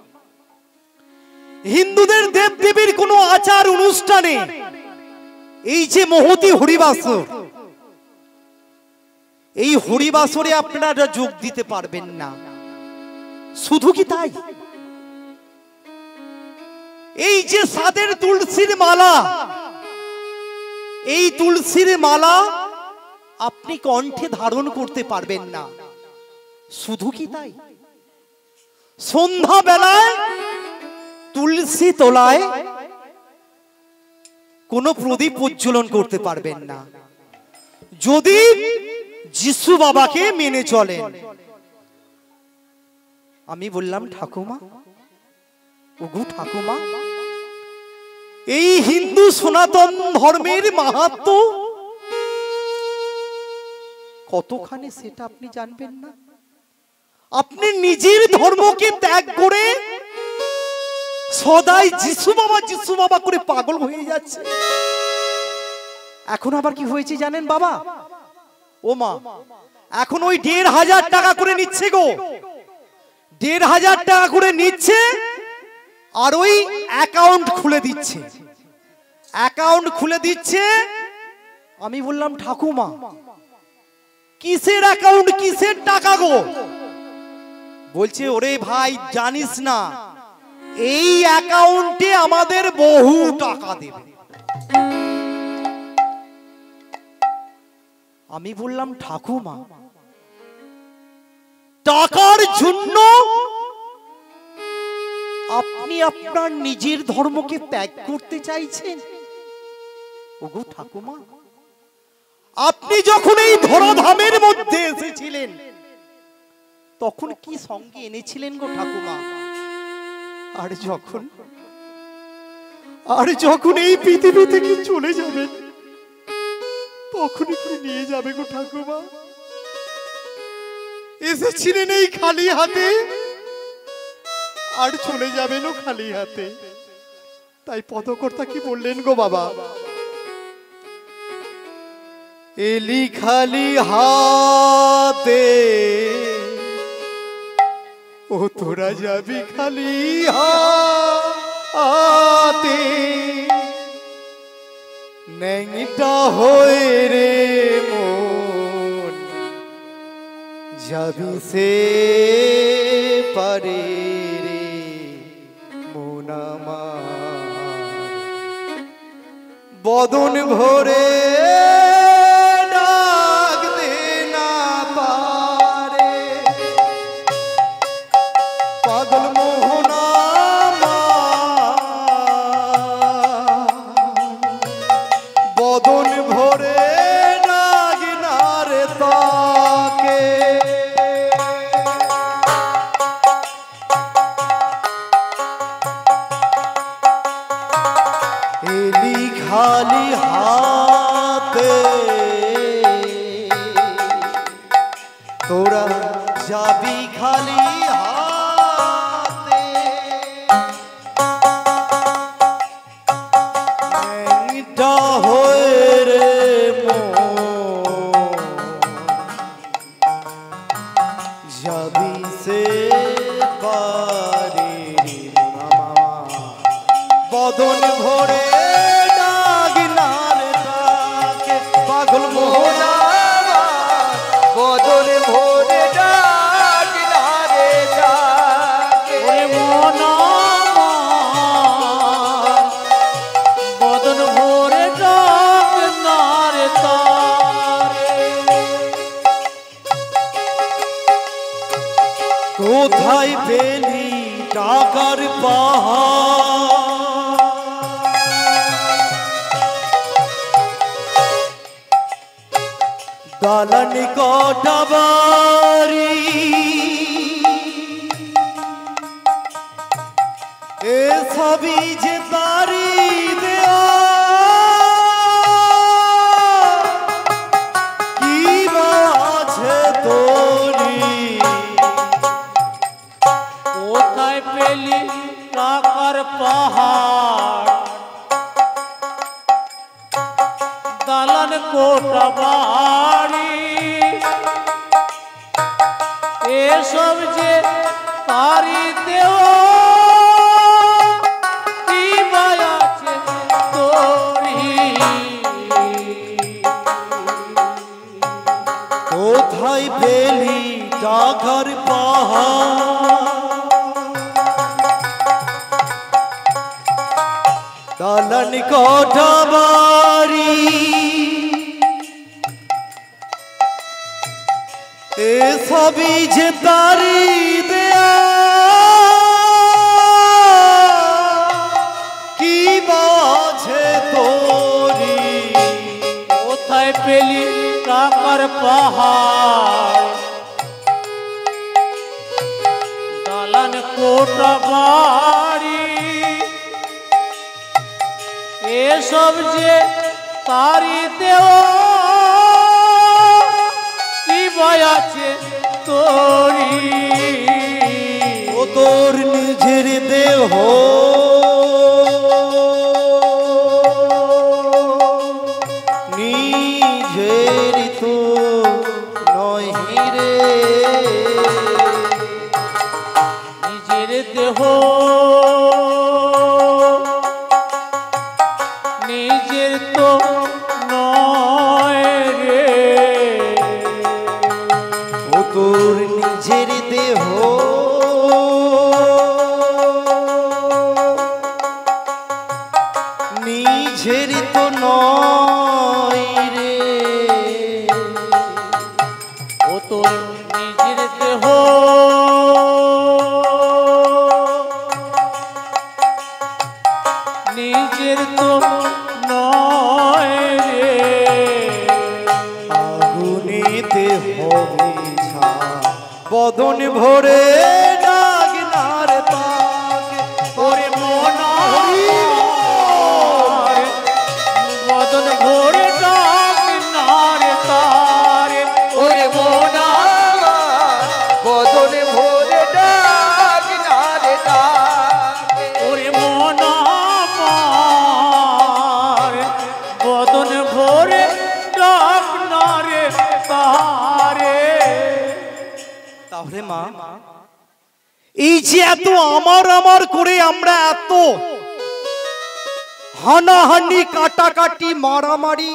হিন্দুদের দেবদেবীর কোন আচার অনুষ্ঠানে এই যে মহতি হরিবাসর, এই হরিবাসরে আপনারা যোগ দিতে পারবেন না। শুধু কি তাই, এই যে সাদের তুলসীর মালা, এই তুলসীর মালা আপনি কণ্ঠে ধারণ করতে পারবেন না। শুধু কি তাই, সন্ধ্যা বেলায় তুলসী তলায় কোনো প্রদীপ প্রজ্বলন করতে পারবেন না, যদি যিশু বাবাকে মেনে চলেন। আমি বললাম, ঠাকুমা, ওগো ঠাকুমা, এই হিন্দু সনাতন ধর্মের মাহাত্ম্য কতখানি সেটা আপনি জানবেন না। আপনি নিজের ধর্মকে ত্যাগ করে সদাই যিশু বাবা যিশু বাবা করে পাগল হয়ে যাচ্ছে। এখন আবার কি হয়েছে জানেন বাবা, ও মা, এখন ওই দেড় হাজার টাকা করে নিচ্ছে গো, দেড় হাজার টাকা করে নিচ্ছে, আর ওই অ্যাকাউন্ট খুলে দিচ্ছে, অ্যাকাউন্ট খুলে দিচ্ছে। আমি বললাম, ঠাকুমা, কিসের অ্যাকাউন্ট, কিসের টাকা গো? বলছে, ওরে ভাই, জানিস না, এই অ্যাকাউন্টে আমাদের বহু টাকা দেবে। আমি বললাম, ঠাকুমা, টাকার জন্য আপনি আপনার নিজের ধর্মকে ত্যাগ করতে চাইছেন? ওগো ঠাকুমা, আপনি যখন এই ধরাধামের মধ্যে এসেছিলেন তখন কি সঙ্গে এনেছিলেন গো ঠাকুমা? আর যখন আর যখন এই পৃথিবী থেকে চলে যাবেন তখন কি নিয়ে যাবে গো ঠাকুমা? এসেছিলেন এই খালি হাতে, আর চলে যাবেন ও খালি হাতে। তাই পদকর্তা কি বললেন গো বাবা, এলি খালি হাতে, ও তোরা যাবি খালি হাতে, ন্যাংটা হয়ে রে মন যাবি সে পারে রে মন আমার, বদন ভরে খালি হাতে, তোরা যাবি খালি হাতে, যাবি সে পারে বদন ভরে ডাগনার তাকে পাগল মোহনা বদন ভরে ডাকনা রে ডাকে ওরে মন আমার বদন ভরে ডাক নারে তারে কোথায় পেলি টাকার পাহাড় দালান কটা বাড়ি এ সবই যে তারি দেয়া কি বা আছে তোরি কোথায় পেলি টাকার পাহাড় দালান কোটা বাড়ি এসব যে তারি দেওয়া কি আছে তোরি কোথায় পেলি টাকার পাহাড় দালান কটা বাড়ি এ সবই যে তারি দেয়া কি বাছে তোরি কোথায় পেলি টাকার পাহাড় দালান কোটা বাড়ি এসব যে তারি দেওয়া কি আছে তোরি ও তোর নিজের দেহ নিজের তো নয় রে নিজের দেহ নিজের তো নয় রে ও তোর নিজের দেহ নিজের তো নয় রে ও তোর নিজের দেহ নিজের তো নয় রে আগুনেতে হবে ছা বদন ভরে ডাগনার তাকে ওরে মন আমার বদন ভরে ডাক নারে তারে ওরে মন আমার বদন ভরে ডাকনা রে ডাকে ওরে মন আমার বদন ভরে ডাক নারে তারে তাহলে মা এই যে এত আমার আমার করে আমরা এত হানাহানি কাটাকাটি মারামারি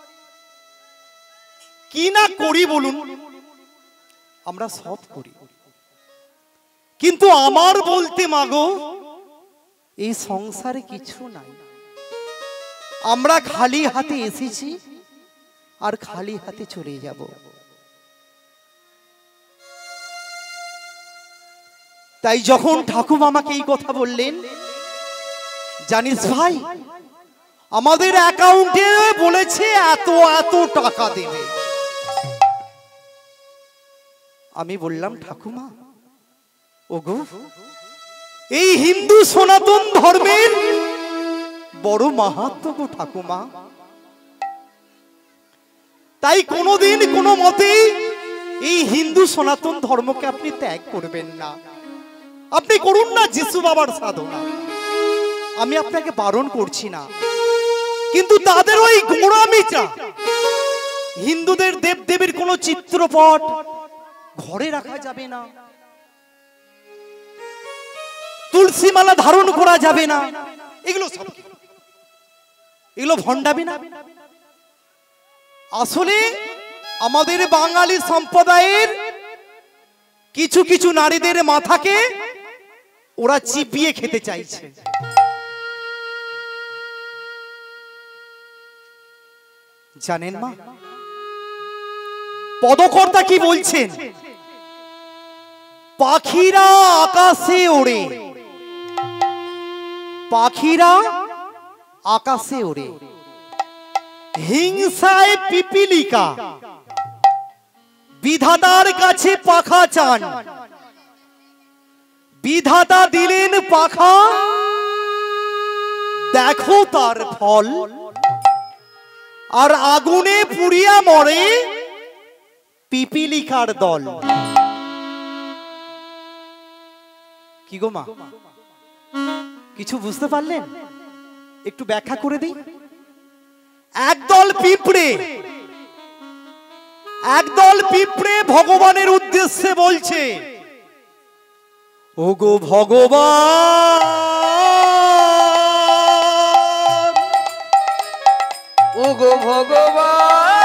কি না করি বলুন আমরা সব করি কিন্তু আমার বলতে মাগো এই সংসারে কিছু নাই আমরা খালি হাতে এসেছি আর খালি হাতে চলে যাব তাই যখন ঠাকুর আমাকে এই কথা বললেন জানিস ভাই আমাদের অ্যাকাউন্টে বলেছে এত এত টাকা দেবে আমি বললাম ঠাকুমা ওগো এই হিন্দু সনাতন ধর্মের বড় মাহাত্ম্য গো ঠাকুমা তাই কোনোদিন কোনো মতেই এই হিন্দু সনাতন ধর্মকে আপনি ত্যাগ করবেন না আপনি করুন না যিশু বাবার সাধনা আমি আপনাকে বারণ করছি না কিন্তু তাদের ওই গোঁড়ামিটা হিন্দুদের দেবদেবীর কোনো চিত্রপট ঘরে রাখা যাবে না, তুলসী মালা ধারণ করা যাবে না, এগুলো সব এগুলো ভণ্ডামি না? আসলে আমাদের বাঙালি সম্প্রদায়ের কিছু কিছু নারীদের মাথাকে ওরা চিপিয়ে খেতে চাইছে। জানেন মা, পদকর্তা কি বলছেন? পাখিরা আকাশে ওড়ে, পাখিরা আকাশে ওড়ে, হিংসায় পিপিলিকা, বিধাতার কাছে পাখা চান, বিধাতা দিলেন পাখা, দেখো তার ফল, আর আগুনে পুড়িয়া মরে পিপিলিকার দল। কি গো মা, কিছু বুঝতে পারলেন? একটু ব্যাখ্যা করে দিই। একদল পিঁপড়ে, একদল পিঁপড়ে ভগবানের উদ্দেশ্যে বলছে, ওগো ভগবান, ওগো ভগবান,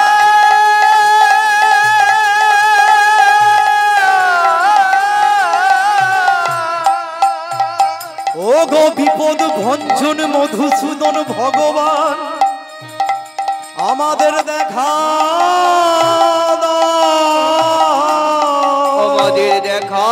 ওগো বিপদ ভঞ্জন মধুসূদন ভগবান, আমাদের দেখা দাও, আমাদের দেখা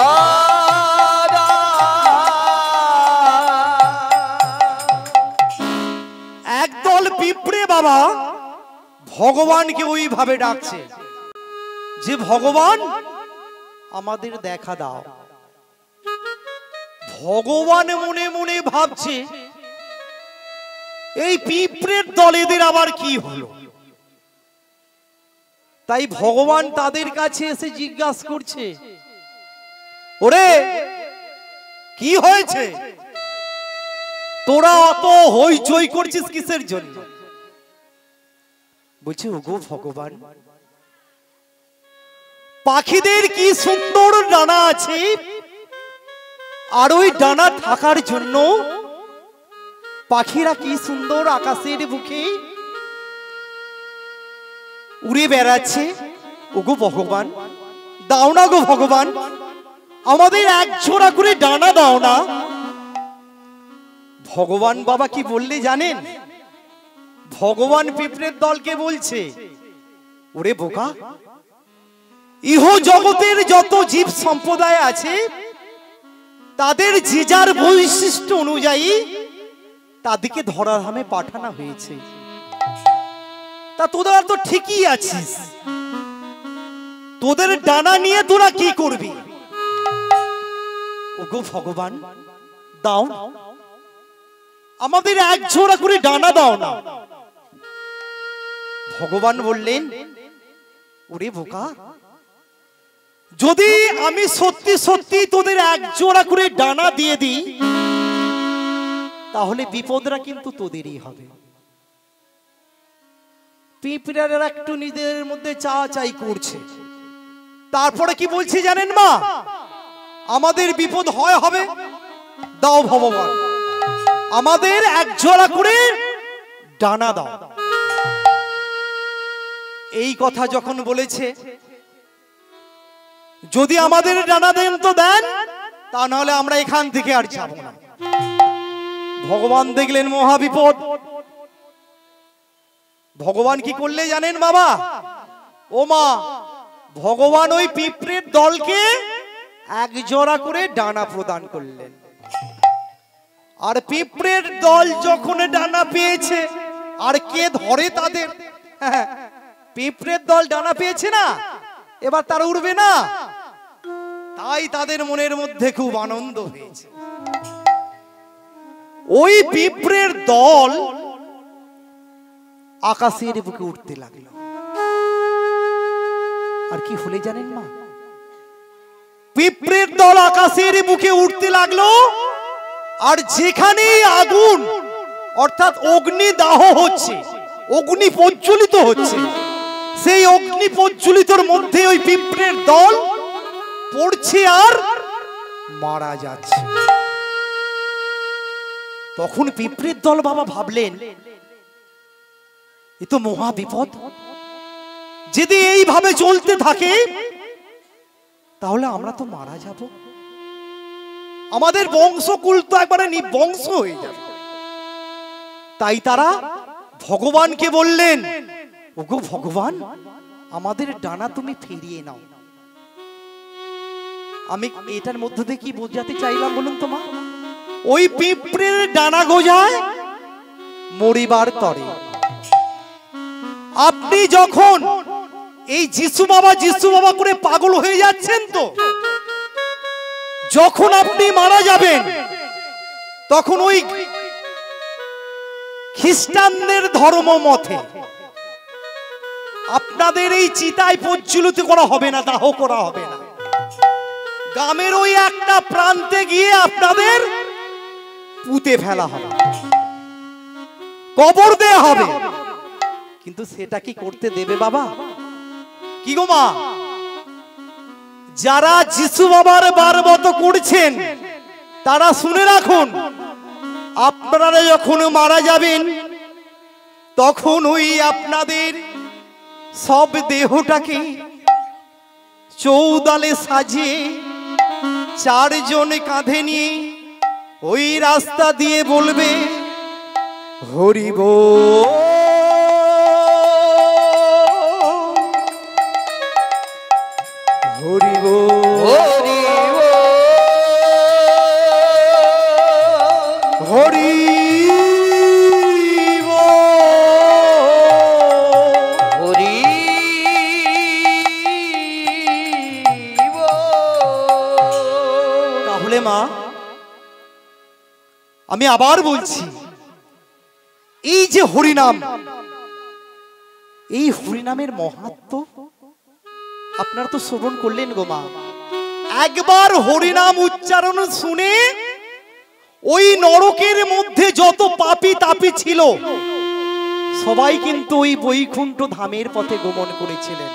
একদল পিঁপড়ে বাবা ভগবানকে ওইভাবে ডাকছে যে ভগবান আমাদের দেখা দাও। ভগবান মনে মনে ভাবছে এই পিঁপড়ের দল এদের আবার কি হলো। তাই ভগবান তাদের কাছে এসে জিজ্ঞাসা করছে, ওরে কি হয়েছে, তোরা অত হইচই করছিস কিসের জন্য? বলছে, ওগো ভগবান, পাখিদের কি সুন্দর ডানা আছে, আর ওই ডানা থাকার জন্য পাখিরা কি সুন্দর আকাশের বুকে উড়ে বেড়াচ্ছে। ওগো ভগবান, দাও না গো ভগবান, আমাদের এক জোড়া করে ডানা দাও না। ভগবান বাবা কি বললে জানেন? ভগবান পিঁপড়ের দলকে বলছে, ওরে বোকা, ইহ জগতের যত জীব সম্প্রদায় আছে তাদের যে যার বৈশিষ্ট্য অনুযায়ী তাদেরকে ধরাধামে পাঠানো হয়েছে। তা তোরা তো ঠিকই আছিস, তোদের ডানা নিয়ে তোরা কি করবি? ওগো ভগবান, দাও, আমাদের এক জোড়া করে ডানা দাও না। ভগবান বললেন, ওরে বোকা, যদি আমি সত্যি সত্যি তোদের এক জোড়া করে ডানা দিয়ে দিই তাহলে বিপদরা কিন্তু তোদেরই হবে। পিঁপড়ারা একটু নিজেদের মধ্যে চা চাই করছে, তারপরে কি বলছে জানেন মা? আমাদের বিপদ হয় হবে, দাও ভগবান, আমাদের এক জোড়া করে ডানা দাও। এই কথা যখন বলেছে, যদি আমাদের ডানা দেন তো দেন, তা নাহলে আমরা এখান থেকে আর যাব না। ভগবান দেখলেন মহা বিপদ। ভগবান কি করলে জানেন বাবা? ও মা, ভগবান ওই পিঁপড়ের দলকে এক জোড়া করে ডানা প্রদান করলেন। আর পিঁপড়ের দল যখন ডানা পেয়েছে, আর কে ধরে তাদের? পিঁপড়ের দল ডানা পেয়েছে না, এবার তারা উড়বে না, তাই তাদের মনের মধ্যে খুব আনন্দ হয়েছে। ওই পিঁপড়ের দল আকাশের বুকে উঠতে লাগলো। আর কি হলে জানেন মা? পিঁপড়ের দল আকাশের বুকে উঠতে লাগলো, আর যেখানে আগুন অর্থাৎ অগ্নিদাহ হচ্ছে, অগ্নি প্রজ্বলিত হচ্ছে, সেই অগ্নি প্রজ্বলিতর মধ্যে ওই পিঁপড়ের দল পড়ছে আর মারা যাচ্ছে। তখন পিঁপড়ের দল বাবা ভাবলেন এ তো মহা বিপদ, যদি এইভাবে চলতে থাকে তাহলে আমরা তো মারা যাব, আমাদের বংশকুল তো একবারে নিবংশ হয়ে যাবে। তাই তারা ভগবানকে বললেন, ওগো ভগবান, আমাদের ডানা তুমি ফিরিয়ে নাও। আমি এটার মধ্য দিয়ে কি বোঝাতে চাইলাম বলুন তো মা? ওই পিঁপড়ের ডানা গোজায় মরিবার তরে আপনি যখন এই যিশু বাবা যিশু বাবা করে পাগল হয়ে যাচ্ছেন, তো যখন আপনি মারা যাবেন তখন ওই খ্রিস্টানদের ধর্ম মতে আপনাদের এই চিতায় প্রজ্বলিত করা হবে না, দাহ করা হবে না, গ্রামের ওই একটা প্রান্তে গিয়ে আপনাদের পুঁতে ফেলা হবে, কবর দেয়া হবে। কিন্তু সেটা কি করতে দেবে বাবা? কি গো মা, যারা যিশু বাবার বারবত করছেন তারা শুনে রাখুন, আপনারা যখন মারা যাবেন তখন ওই আপনাদের সব দেহটাকে চৌদালে সাজিয়ে চারজন কাঁধে নিয়ে ওই রাস্তা দিয়ে বলবে হরি বল, হরি বল, হরি হরি তাহলে মা আমি আবার বলছি, এই যে হরিনাম, এই হরিনামের মাহাত্ম্য আপনারা তো শ্রবণ করলেন গো মা। একবার হরিনাম উচ্চারণ শুনে ওই নরকের মধ্যে যত পাপী তাপী ছিল সবাই কিন্তু ওই বৈকুণ্ঠ ধামের পথে গমন করেছিলেন।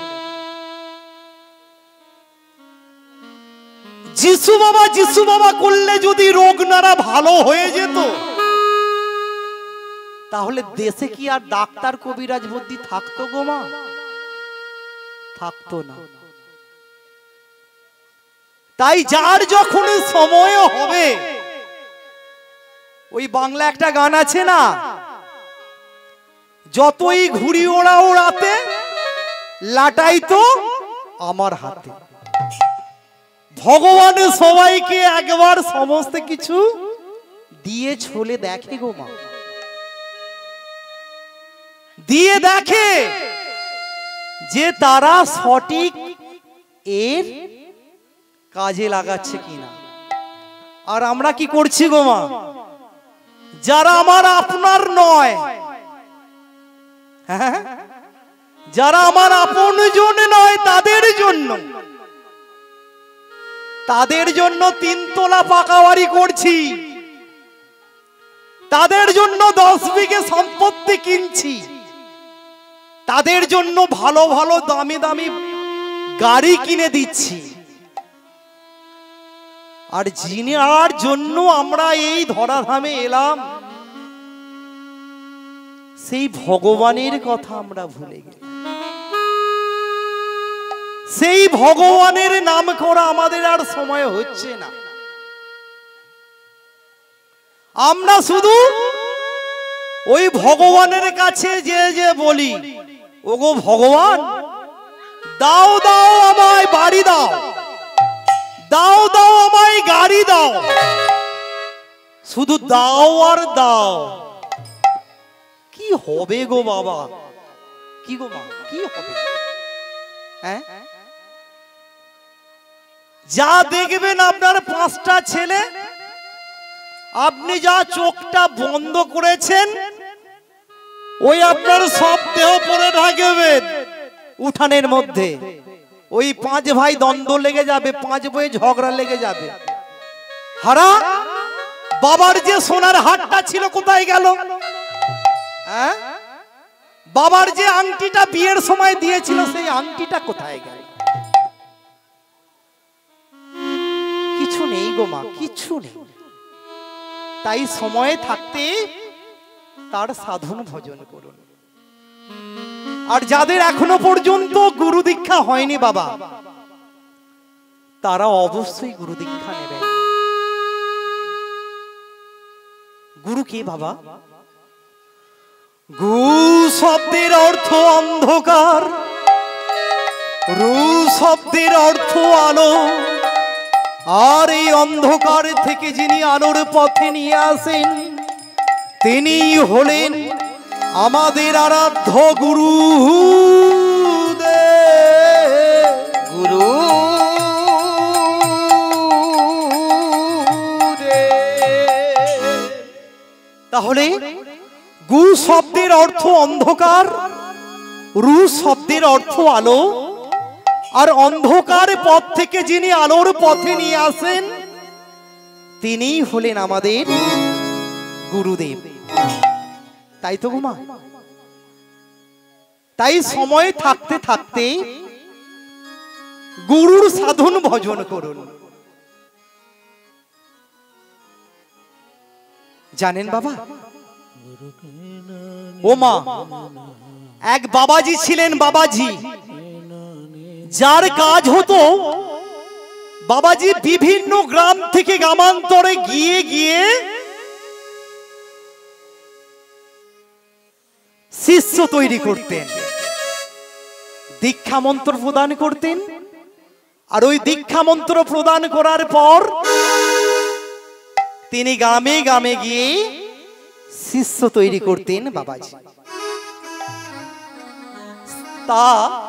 যিশু বাবা যিশু বাবা করলে যদি রোগ নারা ভালো হয়ে যেত তাহলে দেশে কি আর ডাক্তার কবিরাজ বুদ্ধি থাকতো গো মা? থাকতো না। তাই যার যখন সময় হবে, ওই বাংলা একটা গান আছে না, যতই ঘুড়ি ওড়া ওড়াতে লাটাই তো আমার হাতে। ভগবান সবাইকে একবার সমস্ত কিছু দিয়ে ছলে দেখে গো মা, দিয়ে দেখে যে তারা সঠিক এর কাজে লাগাচ্ছে কিনা। আর আমরা কি করছি গো মা? যারা আমার আপনার নয়, হ্যাঁ, যারা আমার আপনজন নয় তাদের জন্য তাদের জন্য তিনতলা পাকা বাড়ি করছি, তাদের জন্য দশ বিঘে সম্পত্তি কিনছি, তাদের জন্য ভালো ভালো দামি দামি গাড়ি কিনে দিচ্ছি। আর যিনার জন্য আমরা এই ধরাধামে এলাম সেই ভগবানের কথা আমরা ভুলে গেলাম। সেই ভগবানের নাম করা আমাদের আর সময় হচ্ছে না। আমরা শুধু ওই ভগবানের কাছে যে যে বলি, ওগো ভগবান দাও দাও আমায় বাড়ি দাও, দাও দাও আমায় গাড়ি দাও, শুধু দাও আর দাও। কি হবে গো বাবা? কি গো মা, কি হবে? হ্যাঁ, যা দেখবেন আপনার পাঁচটা ছেলে, আপনি যা চোখটা বন্ধ করেছেন ওই আপনার সব দেহ পরে থাকবেন উঠানের মধ্যে। ওই পাঁচ ভাই দ্বন্দ্ব লেগে যাবে, পাঁচ বই ঝগড়া লেগে যাবে। হারা বাবার যে সোনার হাটটা ছিল কোথায় গেল? হ্যাঁ, বাবার যে আংটিটা বিয়ের সময় দিয়েছিল সেই আংটিটা কোথায় গেল? গো মা, কিচ্ছু নেই। তাই সময়ে থাকতে তার সাধন ভজন করুন। আর যাদের এখনো পর্যন্ত গুরু দীক্ষা হয়নি বাবা, তারা অবশ্যই গুরু দীক্ষা নেবেন। গুরু কে বাবা? গু শব্দের অর্থ অন্ধকার, রু শব্দের অর্থ আলো। আর এই অন্ধকার থেকে যিনি আলোর পথে নিয়ে আসেন, তিনি হলেন আমাদের আরাধ্য গুরু গুরু তাহলে গু শব্দের অর্থ অন্ধকার, রু শব্দের অর্থ আলো। আর অন্ধকার পথ থেকে যিনি আলোর পথে নিয়ে আসেন, তিনি হলেন আমাদের গুরুদেব। তাই তো গো মা, তাই সময় থাকতে থাকতে গুরুর সাধন ভজন করুন। জানেন বাবা, ও মা, এক বাবাজি ছিলেন, বাবাজি যার কাজ হতো, বাবাজি বিভিন্ন গ্রাম থেকে গ্রামান্তরে গিয়ে গিয়ে শিষ্য তৈরি করতেন, দীক্ষা মন্ত্র প্রদান করতেন। আর ওই দীক্ষা মন্ত্র প্রদান করার পর তিনি গ্রামে গ্রামে গিয়ে শিষ্য তৈরি করতেন বাবাজি। তা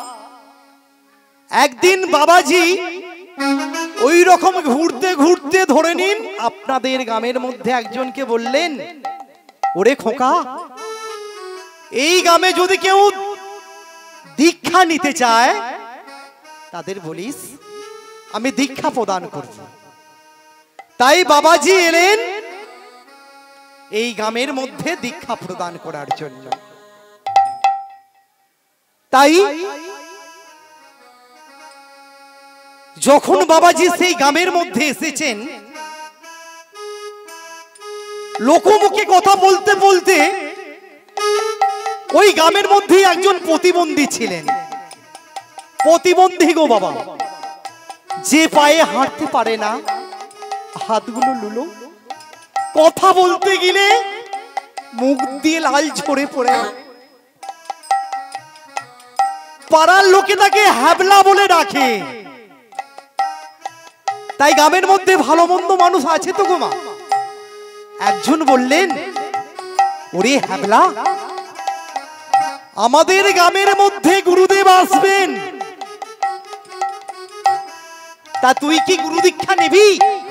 একদিন বাবাজি ওই রকম ঘুরতে ঘুরতে ধরে নিন আপনাদের গ্রামের মধ্যে একজনকে বললেন, ওরে খোকা, এই গ্রামে যদি কেউ দীক্ষা নিতে চায় তাদের বলিস আমি দীক্ষা প্রদান করব। তাই বাবাজি এলেন এই গ্রামের মধ্যে দীক্ষা প্রদান করার জন্য। তাই যখন বাবাজি সেই গ্রামের মধ্যে এসেছেন, লোকমুখে কথা বলতে বলতে ওই গ্রামের মধ্যে একজন প্রতিবন্ধী ছিলেন। প্রতিবন্ধী গো বাবা, যে পায়ে হাঁটতে পারে না, হাতগুলো লুলো, কথা বলতে গেলে মুখ দিয়ে লাল ঝরে পড়ে, পাড়ার লোকে তাকে হ্যাবলা বলে ডাকে। তাই গ্রামের মধ্যে ভালো মন্দ মানুষ আছে তো গো মা। একজন বললেন, ওরে হ্যাবলা, আমাদের গ্রামের মধ্যে গুরুদেব আসবেন, তা তুই কি গুরু দীক্ষা নিবি?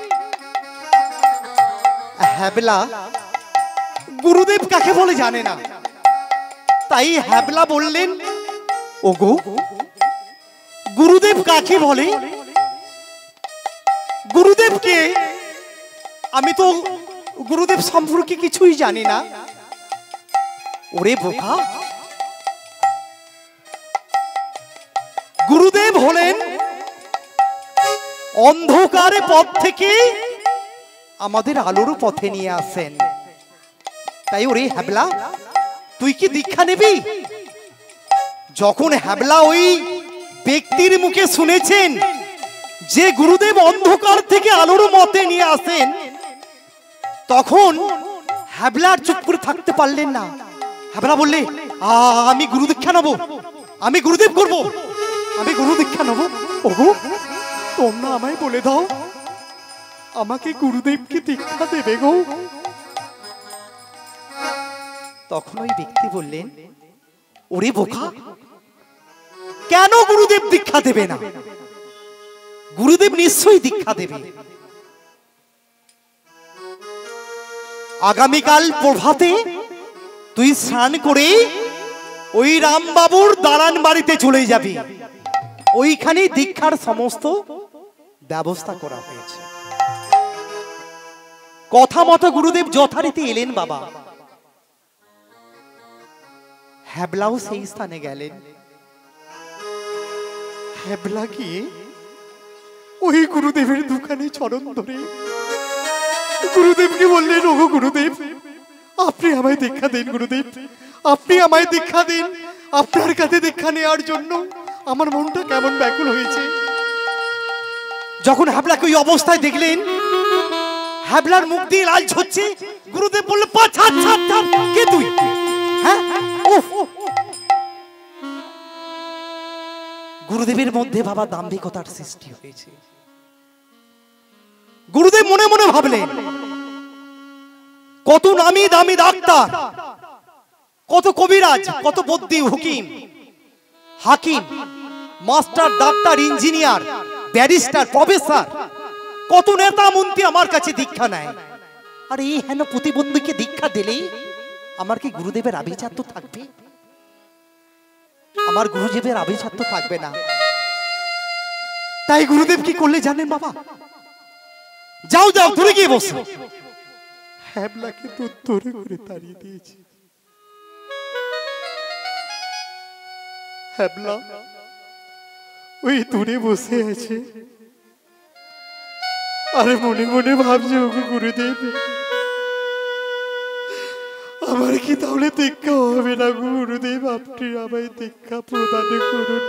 হ্যাবলা গুরুদেব কাকে বলে জানে না। তাই হ্যাবলা বললেন, ওগো, গুরুদেব কাকে বলে? গুরুদেবকে আমি তো গুরুদেব সম্পর্কে কিছুই জানি না। ওরে বোকা, গুরুদেব হলেন অন্ধকারে পথ থেকে আমাদের আলোর পথে নিয়ে আসেন। তাই ওরে হ্যাবলা, তুই কি দীক্ষা নিবি? যখন হ্যাবলা ওই ব্যক্তির মুখে শুনেছেন যে গুরুদেব অন্ধকার থেকে আলোর মতে নিয়ে আসেন, তখন হ্যাবলা আর চুপ করে থাকতে পারলেন না। হ্যাবলা বললে, আমি গুরু দীক্ষা নেবো, আমি গুরুদেব করব, আমি গুরু দীক্ষা নেবো। ওগো, তোমরা আমায় বলে দাও, আমাকে গুরুদেবকে দীক্ষা দেবে গো। তখন ওই ব্যক্তি বললেন, ওরে বোকা, কেন গুরুদেব দীক্ষা দেবে না? গুরুদেব নিশ্চয়ই দীক্ষা দেবে। আগামীকাল প্রভাতে তুই স্নান করে ওই রামবাবুর দালান বাড়িতে চলে যাবি, ওইখানে দীক্ষার সমস্ত ব্যবস্থা করা হয়েছে। কথা মতো গুরুদেব যথারীতি এলেন বাবা। হ্যাবলাও সেই স্থানে গেলেন। হ্যাবলা গিয়ে ওই গুরুদেবের দোকানে চরণ ধরে গুরুদেবকে বললেন, ওগো গুরুদেব, আপনি আমায় দীক্ষা দিন। গুরুদেব, আপনি আমায় দীক্ষা দিন। আপনার কাছে দীক্ষা নেওয়ার জন্য আমার মনটা কেমন ব্যাকুল হয়েছে। যখন হ্যাবলাকে ওই অবস্থায় দেখলেন, হ্যাবলার মুখ দিয়ে লাল ঝরছে, গুরুদেব বললে, পা ছাড় ছাড় ছাড়, কে তুই? হ্যাঁ, উফ। গুরুদেবের মধ্যে বাবা দাম্ভিকতার সৃষ্টি হয়েছে। গুরুদেব মনে মনে ভাবলেন, কত নামি দামি ডাক্তার, কত কবিরাজ, কত বদ্যি হুকিম, হাকিম, মাস্টার, ডাক্তার, ইঞ্জিনিয়ার, ব্যারিস্টার, প্রফেসর, কত নেতা মন্ত্রী আমার কাছে দীক্ষা নেয়। আর এই হেন প্রতিবন্ধীকে দীক্ষা দিলেই আমার কি গুরুদেবের আভিজাত্য থাকবে? আমার গুরুদেবের আভিজাত্য থাকবে না। তাই গুরুদেব কি করলে জানেন বাবা? যাও যাও, দূরে গিয়ে বসো। হ্যাবলাকে তো দূরে করে তাড়িয়ে দিয়েছে। হ্যাবলা ওই দূরে বসে আছে, আরে মনে মনে ভাবছে, ওগো গুরুদেব, আমার কি তাহলে দীক্ষা হবে না? গুরুদেব, আপনি আমায় দীক্ষা প্রদান করুন।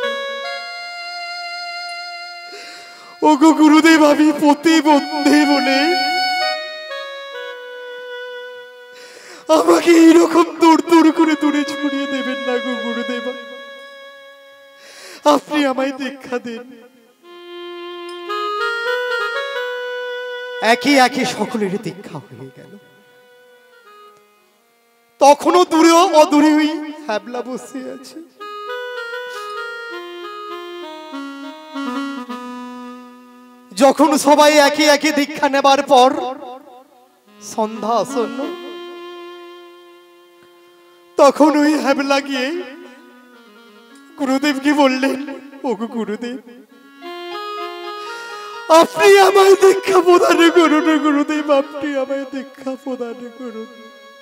ওগো গুরুদেব, আমি প্রতিবন্ধী বলে আমাকে এইরকম দূর দূর করে দূরে ছড়িয়ে দেবেন না গো গুরুদেব, আপনি আমায় দীক্ষা দিন। একে একে সকলের দীক্ষা হয়ে গেল। তখনও দূরেও অদূরে ওই হ্যাবলা বসে আছে। যখন সবাই একে একে দীক্ষা নেবার পর সন্ধ্যা আসন্ন, তখন ওই হ্যাবলা গিয়ে গুরুদেবকে বললেন, ওগো গুরুদেব, আপনি আমায় দীক্ষা প্রদান করুন। গুরুদেব, আপনি আমায় দীক্ষা প্রদান করুন।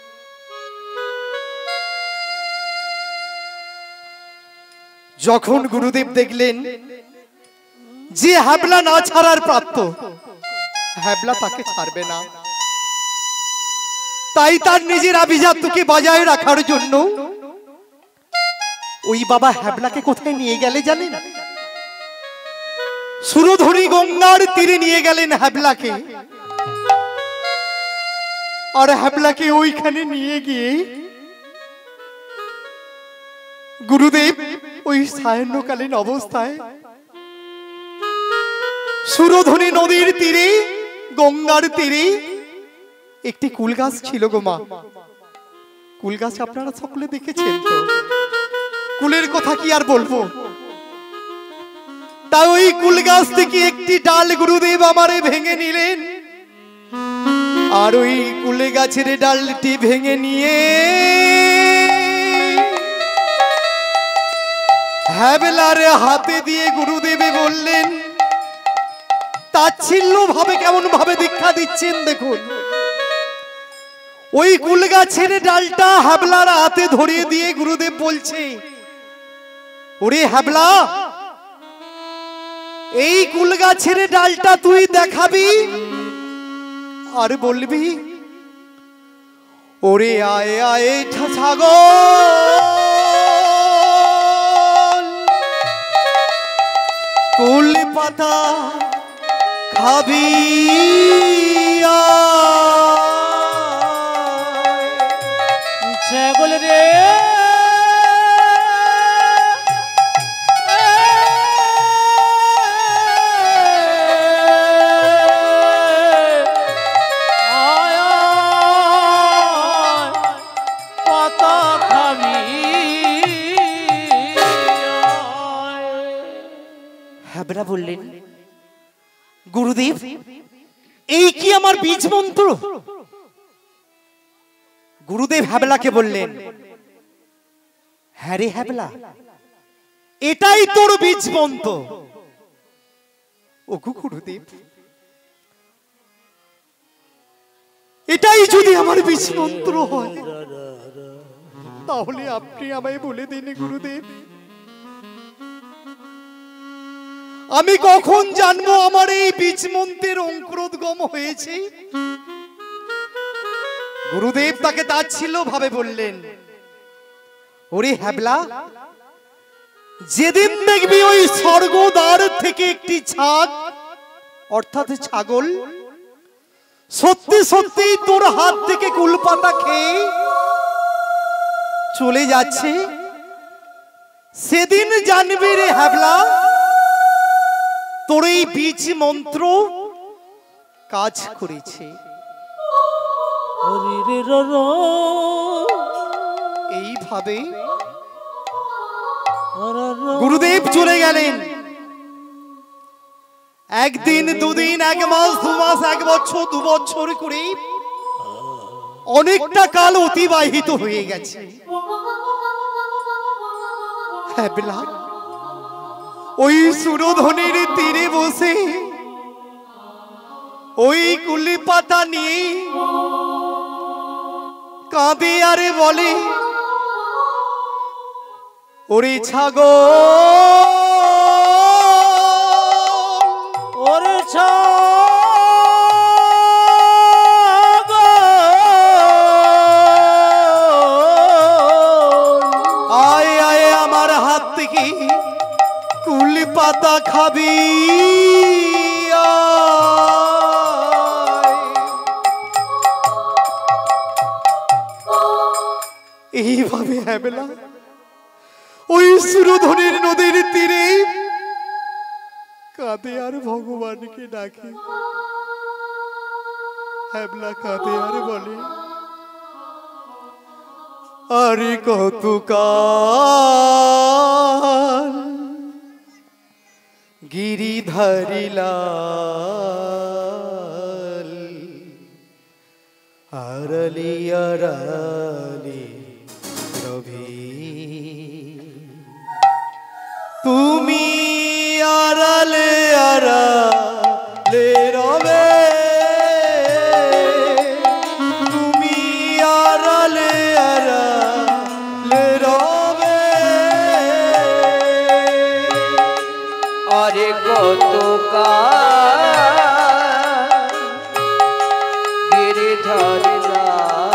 যখন গুরুদেব দেখলেন যে হ্যাবলা না ছাড়ার প্রাপ্ত, হ্যাবলা তাকে ছাড়বে না, তাই তার নিজের আভিজাত্যকে বজায় রাখার জন্য ওই বাবা হ্যাবলাকে কোথায় নিয়ে গেলে জানেন? সুরধনী গঙ্গার তীরে নিয়ে গেলেন হ্যাবলাকে। আর হ্যাবলাকে ওইখানে নিয়ে গিয়ে গুরুদেব ওই সায়ন্যকালীন অবস্থায় সুরধনী নদীর তীরে, গঙ্গার তীরে একটি কুল গাছ ছিল গো মা। কুল গাছ আপনারা সকলে দেখেছেন তো, কুলের কথা কি আর বলবো। তাই ওই কুল গাছ থেকে একটি ডাল গুরুদেব আমারে ভেঙে নিলেন, আর ওই কুলে গাছের ডালটি ভেঙে নিয়ে হ্যাবলার হাতে দিয়ে গুরুদেবে বললেন, তাচ্ছিল্য ভাবে কেমন ভাবে দীক্ষা দিচ্ছেন দেখুন। ওই কুল গাছের ডালটা হ্যাবলার হাতে ধরিয়ে দিয়ে গুরুদেব বলছে, ওরে হ্যাবলা, এই কুল গাছের ডালটা তুই দেখাবি আর বলবি, ওরে আয় আয় ছাগল, কুল পাতা খাবি ছাগল রে, হ্যাবলা বললেন, গুরুদেব, এই কি আমার বীজ মন্ত্র? গুরুদেব হ্যাবলাকে বললেন, হ্যাঁ রে হ্যাবলা, এটাই তোর বীজ মন্ত্র। ওগো গুরুদেব, এটাই যদি আমার বীজ মন্ত্র হয়, তাহলে আপনি আমায় বলে দিন গুরুদেব, আমি কখন জানবো আমার এই বীজ মন্ত্রের অঙ্কুরোদ্গম হয়েছে? গুরুদেব তাকে তাচ্ছিল্য ভাবে বললেন, ওরে হ্যাবলা, যেদিন দেখবি ওই স্বর্গদ্বার থেকে একটি ছাগ অর্থাৎ ছাগল সত্যি সত্যি তোর হাত থেকে কুলপাতা খেয়ে চলে যাচ্ছে, সেদিন জানবি রে হ্যাবলা, তোর এই বীজ মন্ত্র কাজ করেছে। এইভাবে গুরুদেব চলে গেলেন। একদিন দুদিন, এক মাস, দু মাস, এক বছর, দু বছর করে অনেকটা কাল অতিবাহিত হয়ে গেছে। হ্যাবলা ওই সুরধনের তীরে বসে ওই কুলি পাতা নিয়ে কাঁদে আরে বলে, ওরে ছাগল, ওরে ছাগল, আয় আয় আমার হাত থেকে কুলি পাতা খাবি। এইভাবে হ্যাবলা ওই সুরধনের নদীর তীরে কাঁদে আর ভগবানকে ডাকে। হ্যাবলা কাঁদে আর বলে, আরে কত কাল গিরিধারিলাল আড়ালি আড়ালি রবি, তুমি আড়ালে আড়ালে রবে, তুমি আড়ালে আড়ালে রবে। আরে কত গিরিধারিলা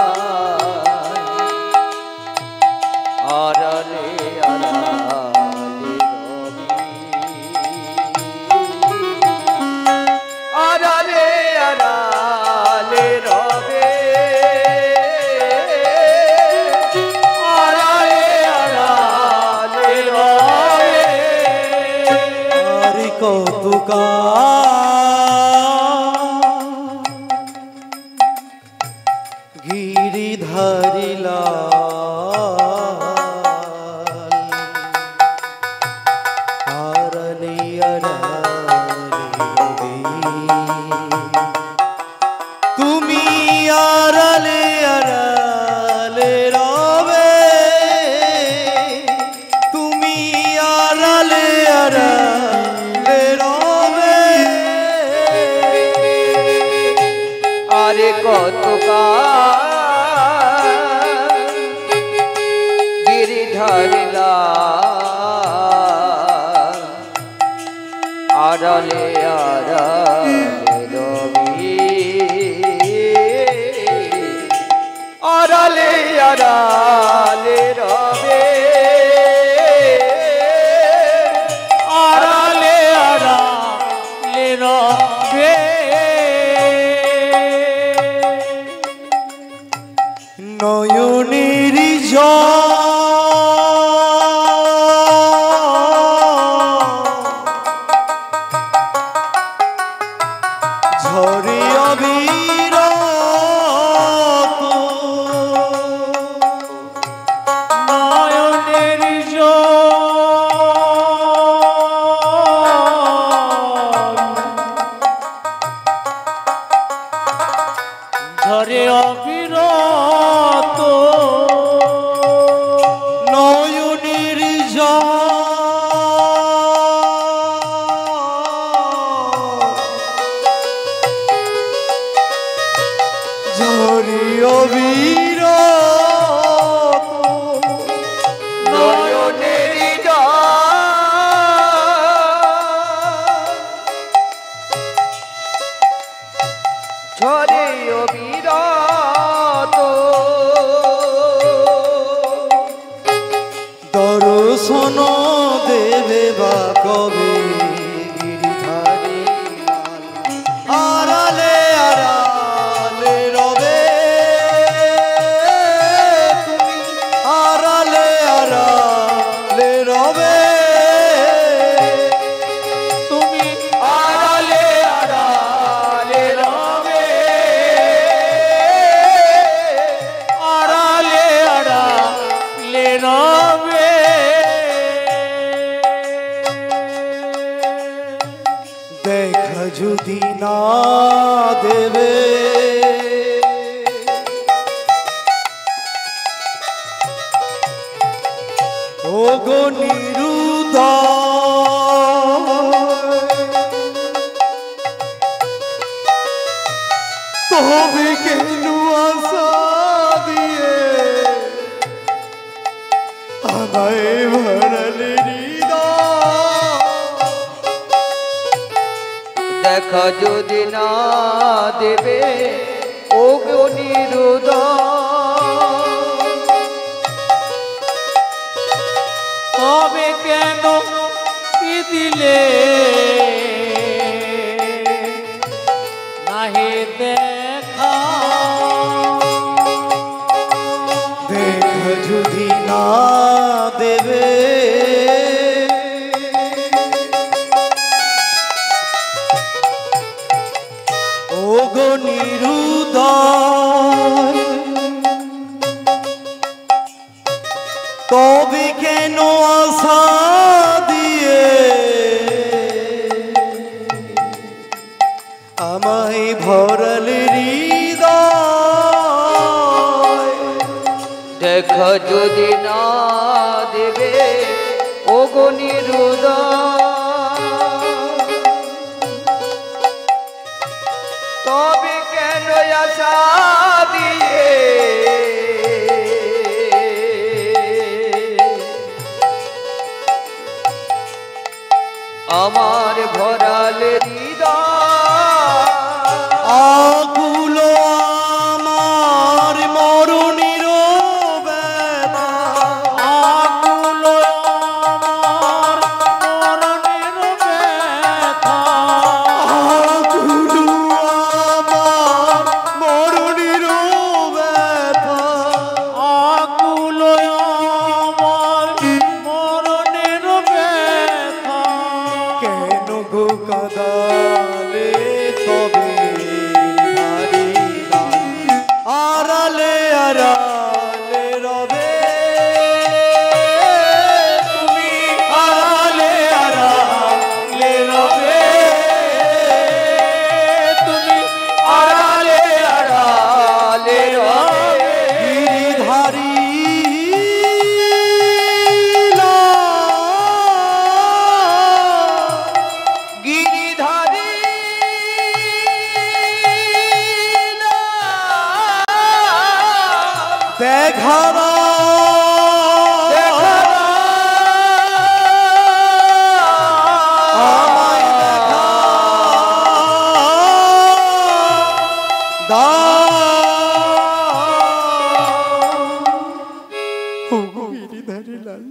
আড়ালে আড়ালে আড়ালে আড়ালে রবে, আড়ালে আড়ালে রবে। আরে কত কাল কত গিরিধারিলা আড়ালে আড়ালে রবি, আড়ালে আড়ালে রবে, আড়ালে আড়ালে রবে। নয়নের জল ঝরে অবিরত, নয়নের জল ঝরে অবিরত, নয়নের জল ঝরে অবিরত, নয়নের জল ঝরে অবিরত দর্শন দেবে বা কবে গিরিধারী আড়ালে আড়ালে রবে তুমি আড়ালে আড়ালে রবে তুমি আড়ালে আড়ালে রবে আড়ালে আড়ালে রবে দেখা যদি না দেবে ও গো নিরুদয় তবে কেন আশা দিয়ে আমায় ভরালে হৃদয় দেখা যদি না দেবে ও গো নিরুদয় তবে কেন কি দিলে নাহি দেখা দেখা যদি না দেবে ও গো নিরুদয় তবে কেন আশা দিয়ে আমায় ভরালে হৃদয় দেখা যদি না দেবে ও গো নিরুদয় তবে কেন আশা দিয়ে আমার ভরালে হৃদয় আকুল আমার মরণের ব্যথা আকুল আমার মরণের ব্যথা আকুল আমার মরণের ব্যথা আকুল আমার মরণের ব্যথা কেন গো কাদালে তবে নারী গান আড়ালে আড়ালে রবে তুমি আড়ালে আড়ালে রবে তুমি আড়ালে আড়ালে রবে গিরিধারী গিরিধারী দেখারা আমায় দেখা দাও ও গিরিধারী লাল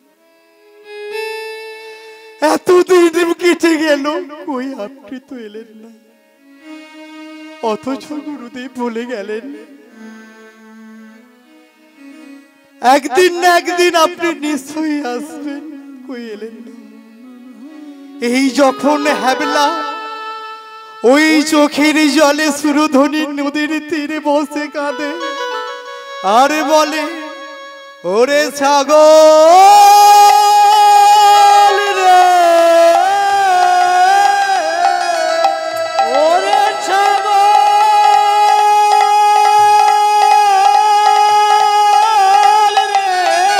এতদিন কেটে গেল কই আপনি তো এলেন না অথচ গুরুদেব বলে গেলেন একদিন না একদিন আপনি নিশ্চয়ই আসবেন কই এলেন না এই যখন হ্যাবলা ওই চোখের জলে সুরধ্বনি নদীর তীরে বসে কাঁদে আর বলে ওরে ছাগল রে ওরে ছাগল রে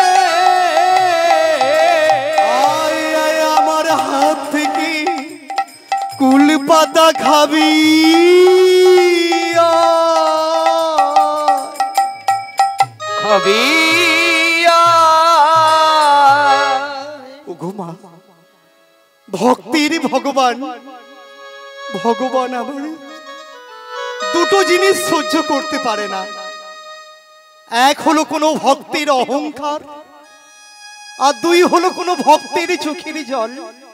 আয় আয় আমার হাত থেকে কুল পাতা খাবি খাবি ও ঘুমা ভক্তির ভগবান ভগবান আমার দুটো জিনিস সহ্য করতে পারে না। এক হলো কোনো ভক্তের অহংকার, আর দুই হলো কোনো ভক্তের চোখের জল।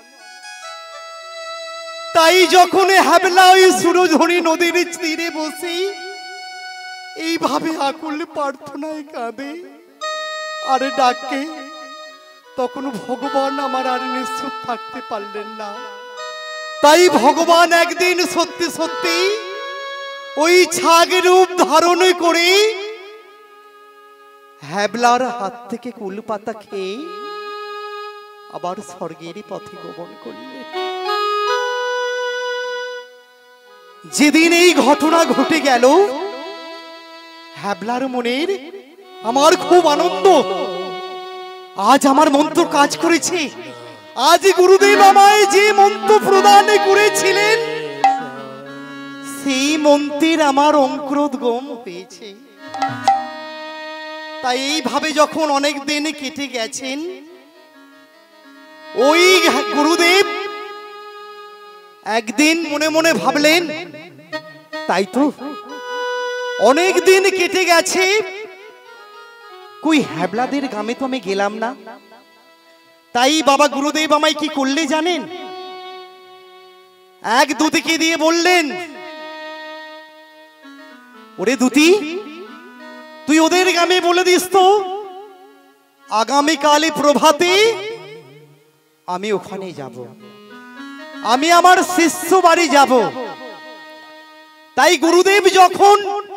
তাই যখন হ্যাবলা ওই সুরধনী নদীর তীরে বসে এইভাবে আকুল প্রার্থনায় কাঁদে আর ডাকে, তখন ভগবান আমার আর নিশ্চুপ থাকতে পারলেন না। তাই ভগবান একদিন সত্যি সত্যি ওই ছাগ রূপ ধারণ করে হ্যাবলার হাত থেকে কুল পাতা খেয়ে আবার স্বর্গের পথে গমন করলেন। যেদিন এই ঘটনা ঘটে গেল, হ্যাবলার মনের আমার খুব আনন্দ। আজ আমার মন্ত্র কাজ করেছে। আজ গুরুদেব আমায় যে মন্ত্র প্রদান করেছিলেন, সেই মন্ত্রের আমার অঙ্কুরোদ্গম হয়েছে। তাই এইভাবে যখন অনেক দিন কেটে গেছেন, ওই গুরুদেব একদিন মনে মনে ভাবলেন, তাই তো অনেক দিন কেটে গেছে, কই হ্যাবলাদের গ্রামে তো আমি গেলাম না। তাই বাবা গুরুদেব আমায় কি করলে জানেন? এক দুতিকে দিয়ে বললেন, ওরে দুতি, তুই ওদের গ্রামে বলে দিস তো আগামীকালে প্রভাতে আমি ওখানে যাব, আমি আমার শিষ্য বাড়ি যাব। তাই গুরুদেব যখন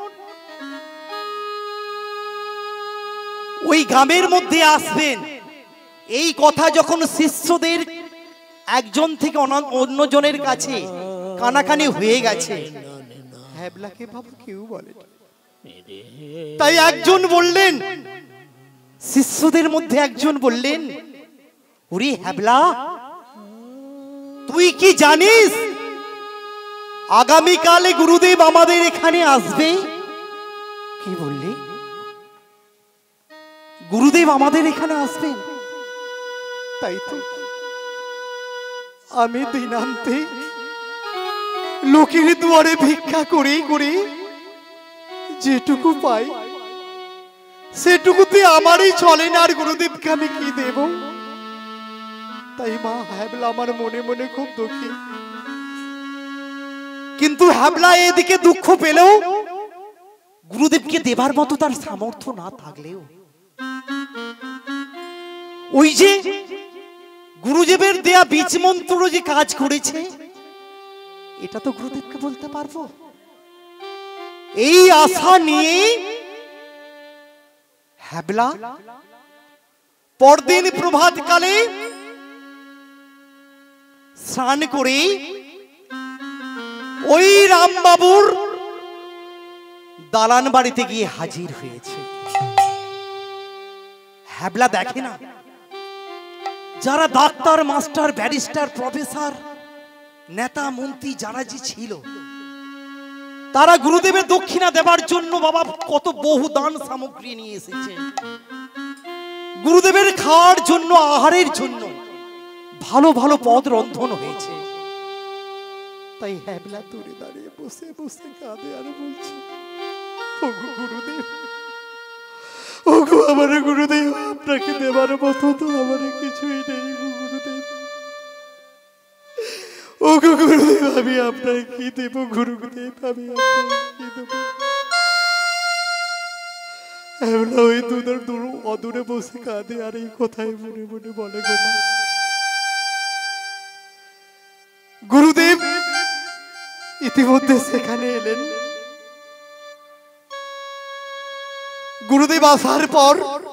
ওই গ্রামের মধ্যে আসবেন, এই কথা যখন শিষ্যদের একজন থেকে অন্যজনের কাছে কানাকানি হয়ে গেছে, হ্যাবলাকে বাবা কেউ বলে। তাই একজন বললেন, শিষ্যদের মধ্যে একজন বললেন, ওরে হ্যাবলা, তুই কি জানিস আগামীকালে গুরুদেব আমাদের এখানে আসবে? কি বললি? গুরুদেব আমাদের এখানে আসবেন? তাই তো আমি দিনান্তে লোকের দুয়ারে ভিক্ষা করে করে যেটুকু পাই সেটুকুতে আমারই চলে না, আর গুরুদেবকে আমি কি দেব? তাই মা হ্যাবলা আমার মনে মনে খুব দুঃখী। কিন্তু হ্যাবলা এদিকে দুঃখ পেলেও গুরুদেবকে দেবার মতো তার সামর্থ্য না থাকলেও, ওই যে গুরুদেবের দেয়া বীজ মন্ত্র যে কাজ করেছে, এটা তো গুরুদেবকে বলতে পারবো। এই আশা নিয়ে হ্যাবলা পরদিন প্রভাতকালে স্নান করে ওই রামবাবুর দালান বাড়িতে গিয়ে হাজির হয়েছে। হ্যাবলা দেখে না, যারা ডাক্তার, মাস্টার, ব্যারিস্টার, প্রফেসর, নেতা, মন্ত্রী যারা যে ছিল, তারা গুরুদেবের দক্ষিণা দেবার জন্য বাবা কত বহু দান সামগ্রী নিয়ে এসেছে। গুরুদেবের খাওয়ার জন্য, আহারের জন্য ভালো ভালো পদ রন্ধন হয়েছে। তাই হ্যাবলা দূরে দাঁড়িয়ে বসে বসে কাঁদে আর বলছে, ওগো গুরুদেব, ওগো আমার গুরুদেব, আপনাকে দেবার মতো তো আমার কিছুই নেই গো গুরুদেব। ওগো গুরুদেব, আমি আপনাকে কি দেব গুরুদেব, আমি আপনাকে কি দেব? হ্যাবলা ওই দুধার দূর অদূরে বসে কাঁদে আর এই কথাই মনে মনে বলে, গো মা, গুরুদেব ইতিমধ্যে সেখানে এলেন। গুরুদেব আসার পর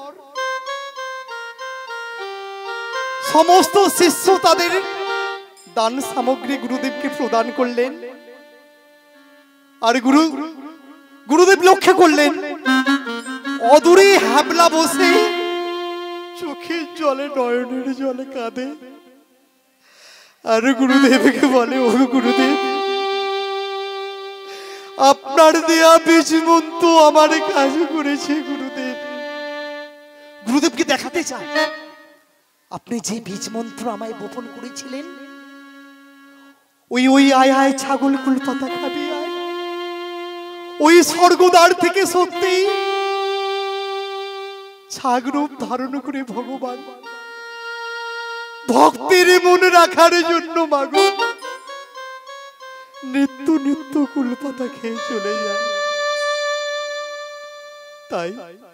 সমস্ত শিষ্য তাদের দান সামগ্রী গুরুদেবকে প্রদান করলেন। আর গুরু গুরুদেব লক্ষ্য করলেন, অদূরে হ্যাবলা বসে চোখের জলে, নয়নের জলে কাঁদে। আর গুরুদেবকে বলে, ও গুরুদেব, আপনার দেয়া বীজ মন্ত্র আমার কাজ করেছে গুরুদেব। গুরুদেবকে দেখাতে চায়, আপনি যে বীজ মন্ত্র আমায় বপন করেছিলেন, ওই ওই আয় আয় ছাগল কুল পাতা খাবি আয়, ওই স্বর্গদ্বার থেকে সত্যি ছাগরূপ ধারণ করে ভগবান ভক্তের মনে রাখার জন্য মাগো নিত্য নিত্য কুলপাতা খেয়ে চলে যায়। তাই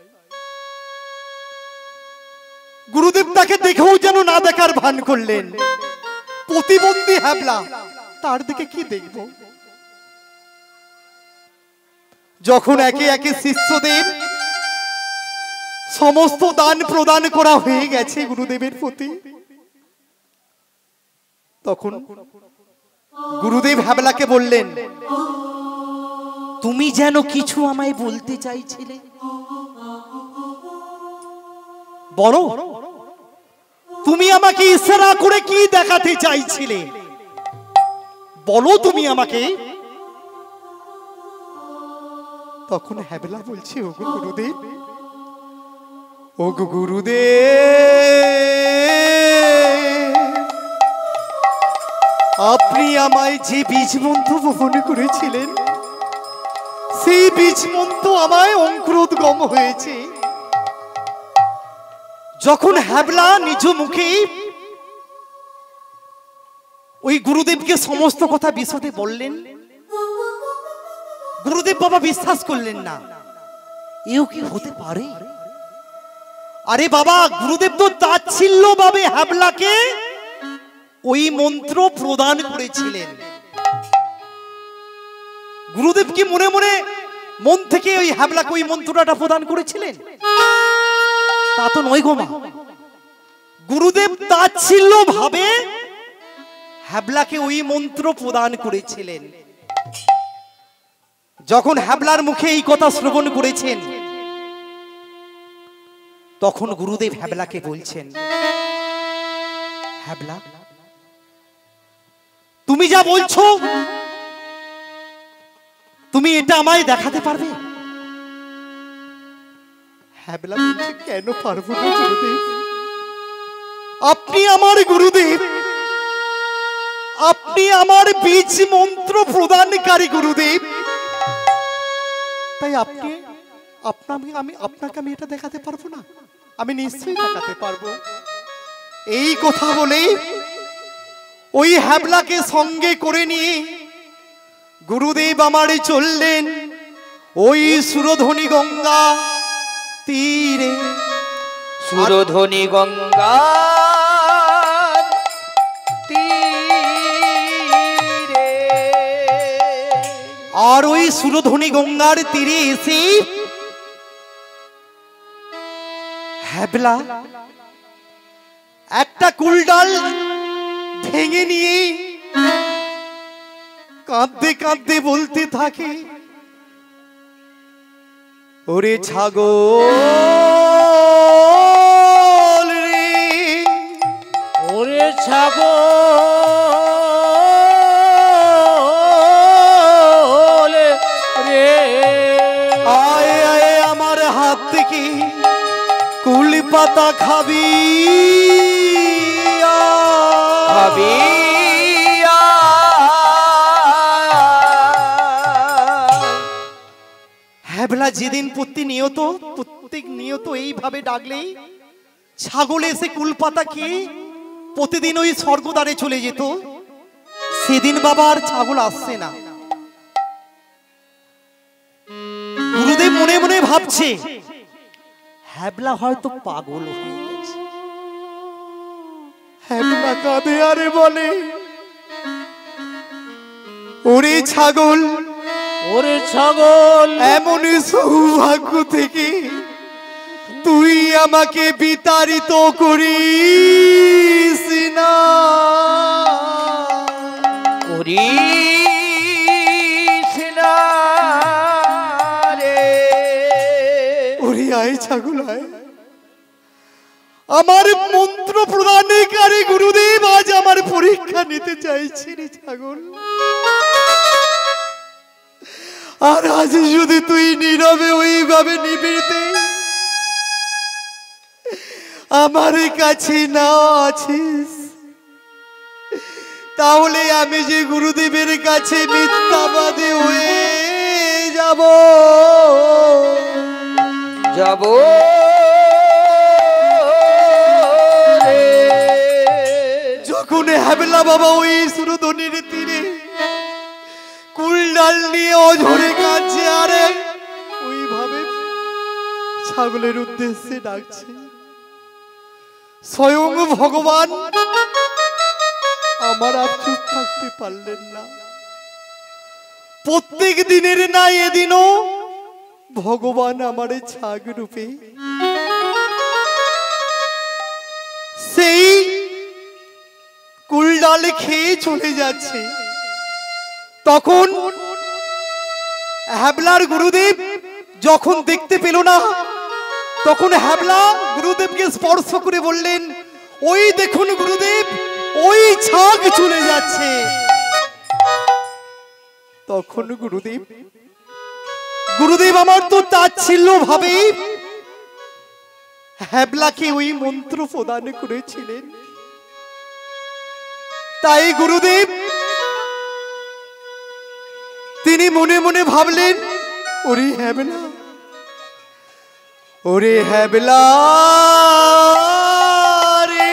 গুরুদেব তাকে দেখেও যেন না দেখার ভান করলেন। প্রতিবন্ধী হ্যাবলা, তার দিকে কি দেখব? যখন একে একে শিষ্যদের সমস্ত দান প্রদান করা হয়ে গেছে গুরুদেবের প্রতি, তখন গুরুদেব হ্যাবলাকে বললেন, তুমি যেন কিছু আমায় বলতে চাইছিলে, বলো তুমি আমাকে ইশারা করে কি দেখাতে চাইছিলে, বলো তুমি আমাকে। তখন হ্যাবলা বলছে, ও গুরুদেব, ও গুরুদেব, আপনি আমায় যে বীজ মন্ত্র বহন করেছিলেন, সেই বীজ মন্ত্র আমায় অঙ্কুরোদ্গম হয়েছে। যখন হ্যাবলা নিজ মুখে ওই গুরুদেবকে সমস্ত কথা বিশদে বললেন, গুরুদেব বাবা বিশ্বাস করলেন না, এও কি হতে পারে? আরে বাবা, গুরুদেব তো তাচ্ছিল্য ভাবে হ্যাবলাকে ওই মন্ত্র প্রদান করেছিলেন। গুরুদেব কি মনে মনে মন থেকে ওই হ্যাবলাকে ওই মন্ত্রটা প্রদান করেছিলেন? তা তো নয় গো মা। গুরুদেব তাচ্ছিল্য ভাবে হ্যাবলাকে ওই মন্ত্র প্রদান করেছিলেন। যখন হ্যাবলার মুখে এই কথা শ্রবণ করেছেন, তখন গুরুদেব হ্যাবলাকে বলছেন, হ্যাবলা, তুমি যা বলছো তুমি এটা আমায় দেখাতে পারবে? হ্যাবলা বলছে, কেন পারবো না গুরুদেব, আপনি আমার গুরুদেব, আপনি আমার বীজ মন্ত্র প্রদানকারী গুরুদেব, তাই আপনি আপনাকে আমি আপনাকে আমি এটা দেখাতে পারবো না? আমি নিশ্চয়ই দেখাতে পারবো। এই কথা বলে ওই হ্যাবলাকে সঙ্গে করে নিয়ে গুরুদেব আমার চললেন ওই সুরধ্বনি গঙ্গা তীরে। সুরধ্বনি গঙ্গা তীরে, আর ওই সুরধ্বনি গঙ্গার তীরে এসে হ্যাবলা একটা কুলডাল ভেঙে নিয়ে কাঁদতে কাঁদতে বলতে থাকে, ওরে ছাগল রে, ওরে ছাগল রে, আয় আয় আমার হাত থেকে কুল পাতা খাবি খাবি। হ্যাবলা যেদিন প্রতিনিয়ত প্রত্যেক নিয়ত এইভাবে ডাকলেই ছাগল এসে কুলপাতা খেয়ে প্রতিদিন ওই স্বর্গদ্বারে চলে যেত, সেদিন বাবা আর ছাগল আসছে না। গুরুদেব মনে মনে ভাবছে, হ্যাবলা হয়তো পাগল হয়ে গেছে। হ্যাবলা কাঁদে আরে বলে, ওরে ছাগল, ওরে ছাগল, এমন সৌভাগ্য থেকে তুই আমাকে বিতাড়িত করিস না, করিস না রে। ওরে আয় ছাগল আয়, আমার মন্ত্র প্রদানকারী গুরুদেব আজ আমার পরীক্ষা নিতে চাইছে রে ছাগল। আর আজ যদি তুই নীরবে ওইভাবে নিবিড়তে আমার কাছে না আছিস, তাহলে আমি যে গুরুদেবের কাছে মিথ্যাবাদী হয়ে যাব। যাব রে। যখন হ্যাবলা বাবা ওই সুরধনির তীরে কুল ডাল নিয়ে অঝরে কাঁদছে আরে ওইভাবে ছাগলের উদ্দেশ্যে ডাকছে, স্বয়ং ভগবান আমার আর চুপ থাকতে পারলেন না। প্রত্যেক দিনের না এদিনও ভগবান আমারে ছাগ রূপে সেই কুল ডাল খেয়ে চলে যাচ্ছে। তখন হ্যাবলার গুরুদেব যখন দেখতে পেল না, তখন হ্যাবলা গুরুদেবকে স্পর্শ করে বললেন, ওই দেখুন গুরুদেব, ওই ছাগ চলে যাচ্ছে। তখন গুরুদেব গুরুদেব আমার তো তাচ্ছিল্য ভাবে হ্যাবলাকে ওই মন্ত্র প্রদান করেছিলেন। তাই গুরুদেব তিনি মনে মনে ভাবলেন, ওরে হ্যাবলা, ওরে হ্যাবলা রে,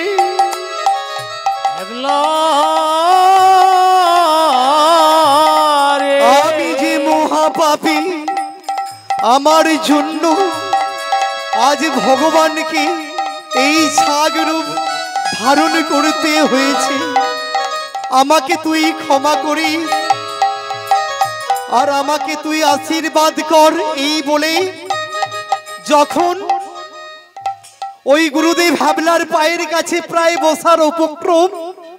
হ্যাবলা রে, আমি যে মহাপাপী, আমার জন্য আজ ভগবানকে এই ছাগ রূপ ধারণ করতে হয়েছে। আমাকে তুই ক্ষমা করিস আর আমাকে তুই আশীর্বাদ কর। এই বলে যখন ওই গুরুদেব হ্যাবলার পায়ের কাছে প্রায় বসার উপক্রম,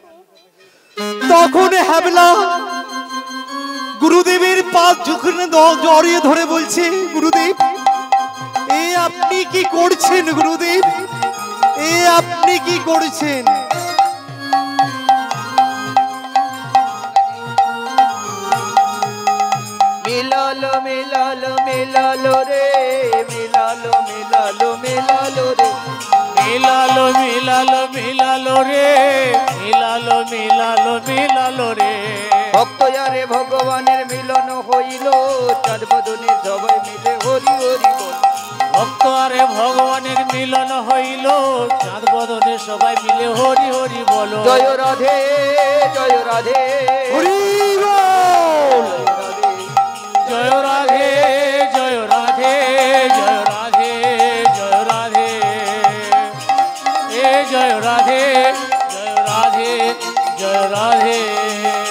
তখন হ্যাবলা গুরুদেবের পা যখন জড়িয়ে ধরে বলছে, গুরুদেব এ আপনি কি করছেন? গুরুদেব এ আপনি কি করছেন? মিলালো মিলালো মিলালো রে, মিলালো মিলালো মিলালো রে, মিলালো মিলালো মিলালো রে, মিলালো মিলালো মিলালো রে। ভক্ত যারে ভগবানের মিলন হইল, চাঁদ বদনে সবাই মিলে হরি হরি বল। ভক্ত আরে ভগবানের মিলন হইল, চাঁদ বদনে সবাই মিলে হরি হরি বলো। জয় রাধে জয় রাধে হরি বল। জয় রাধে জয় রাধে জয় রাধে জয় রাধে, এ জয় রাধে জয় রাধে জয় রাধে।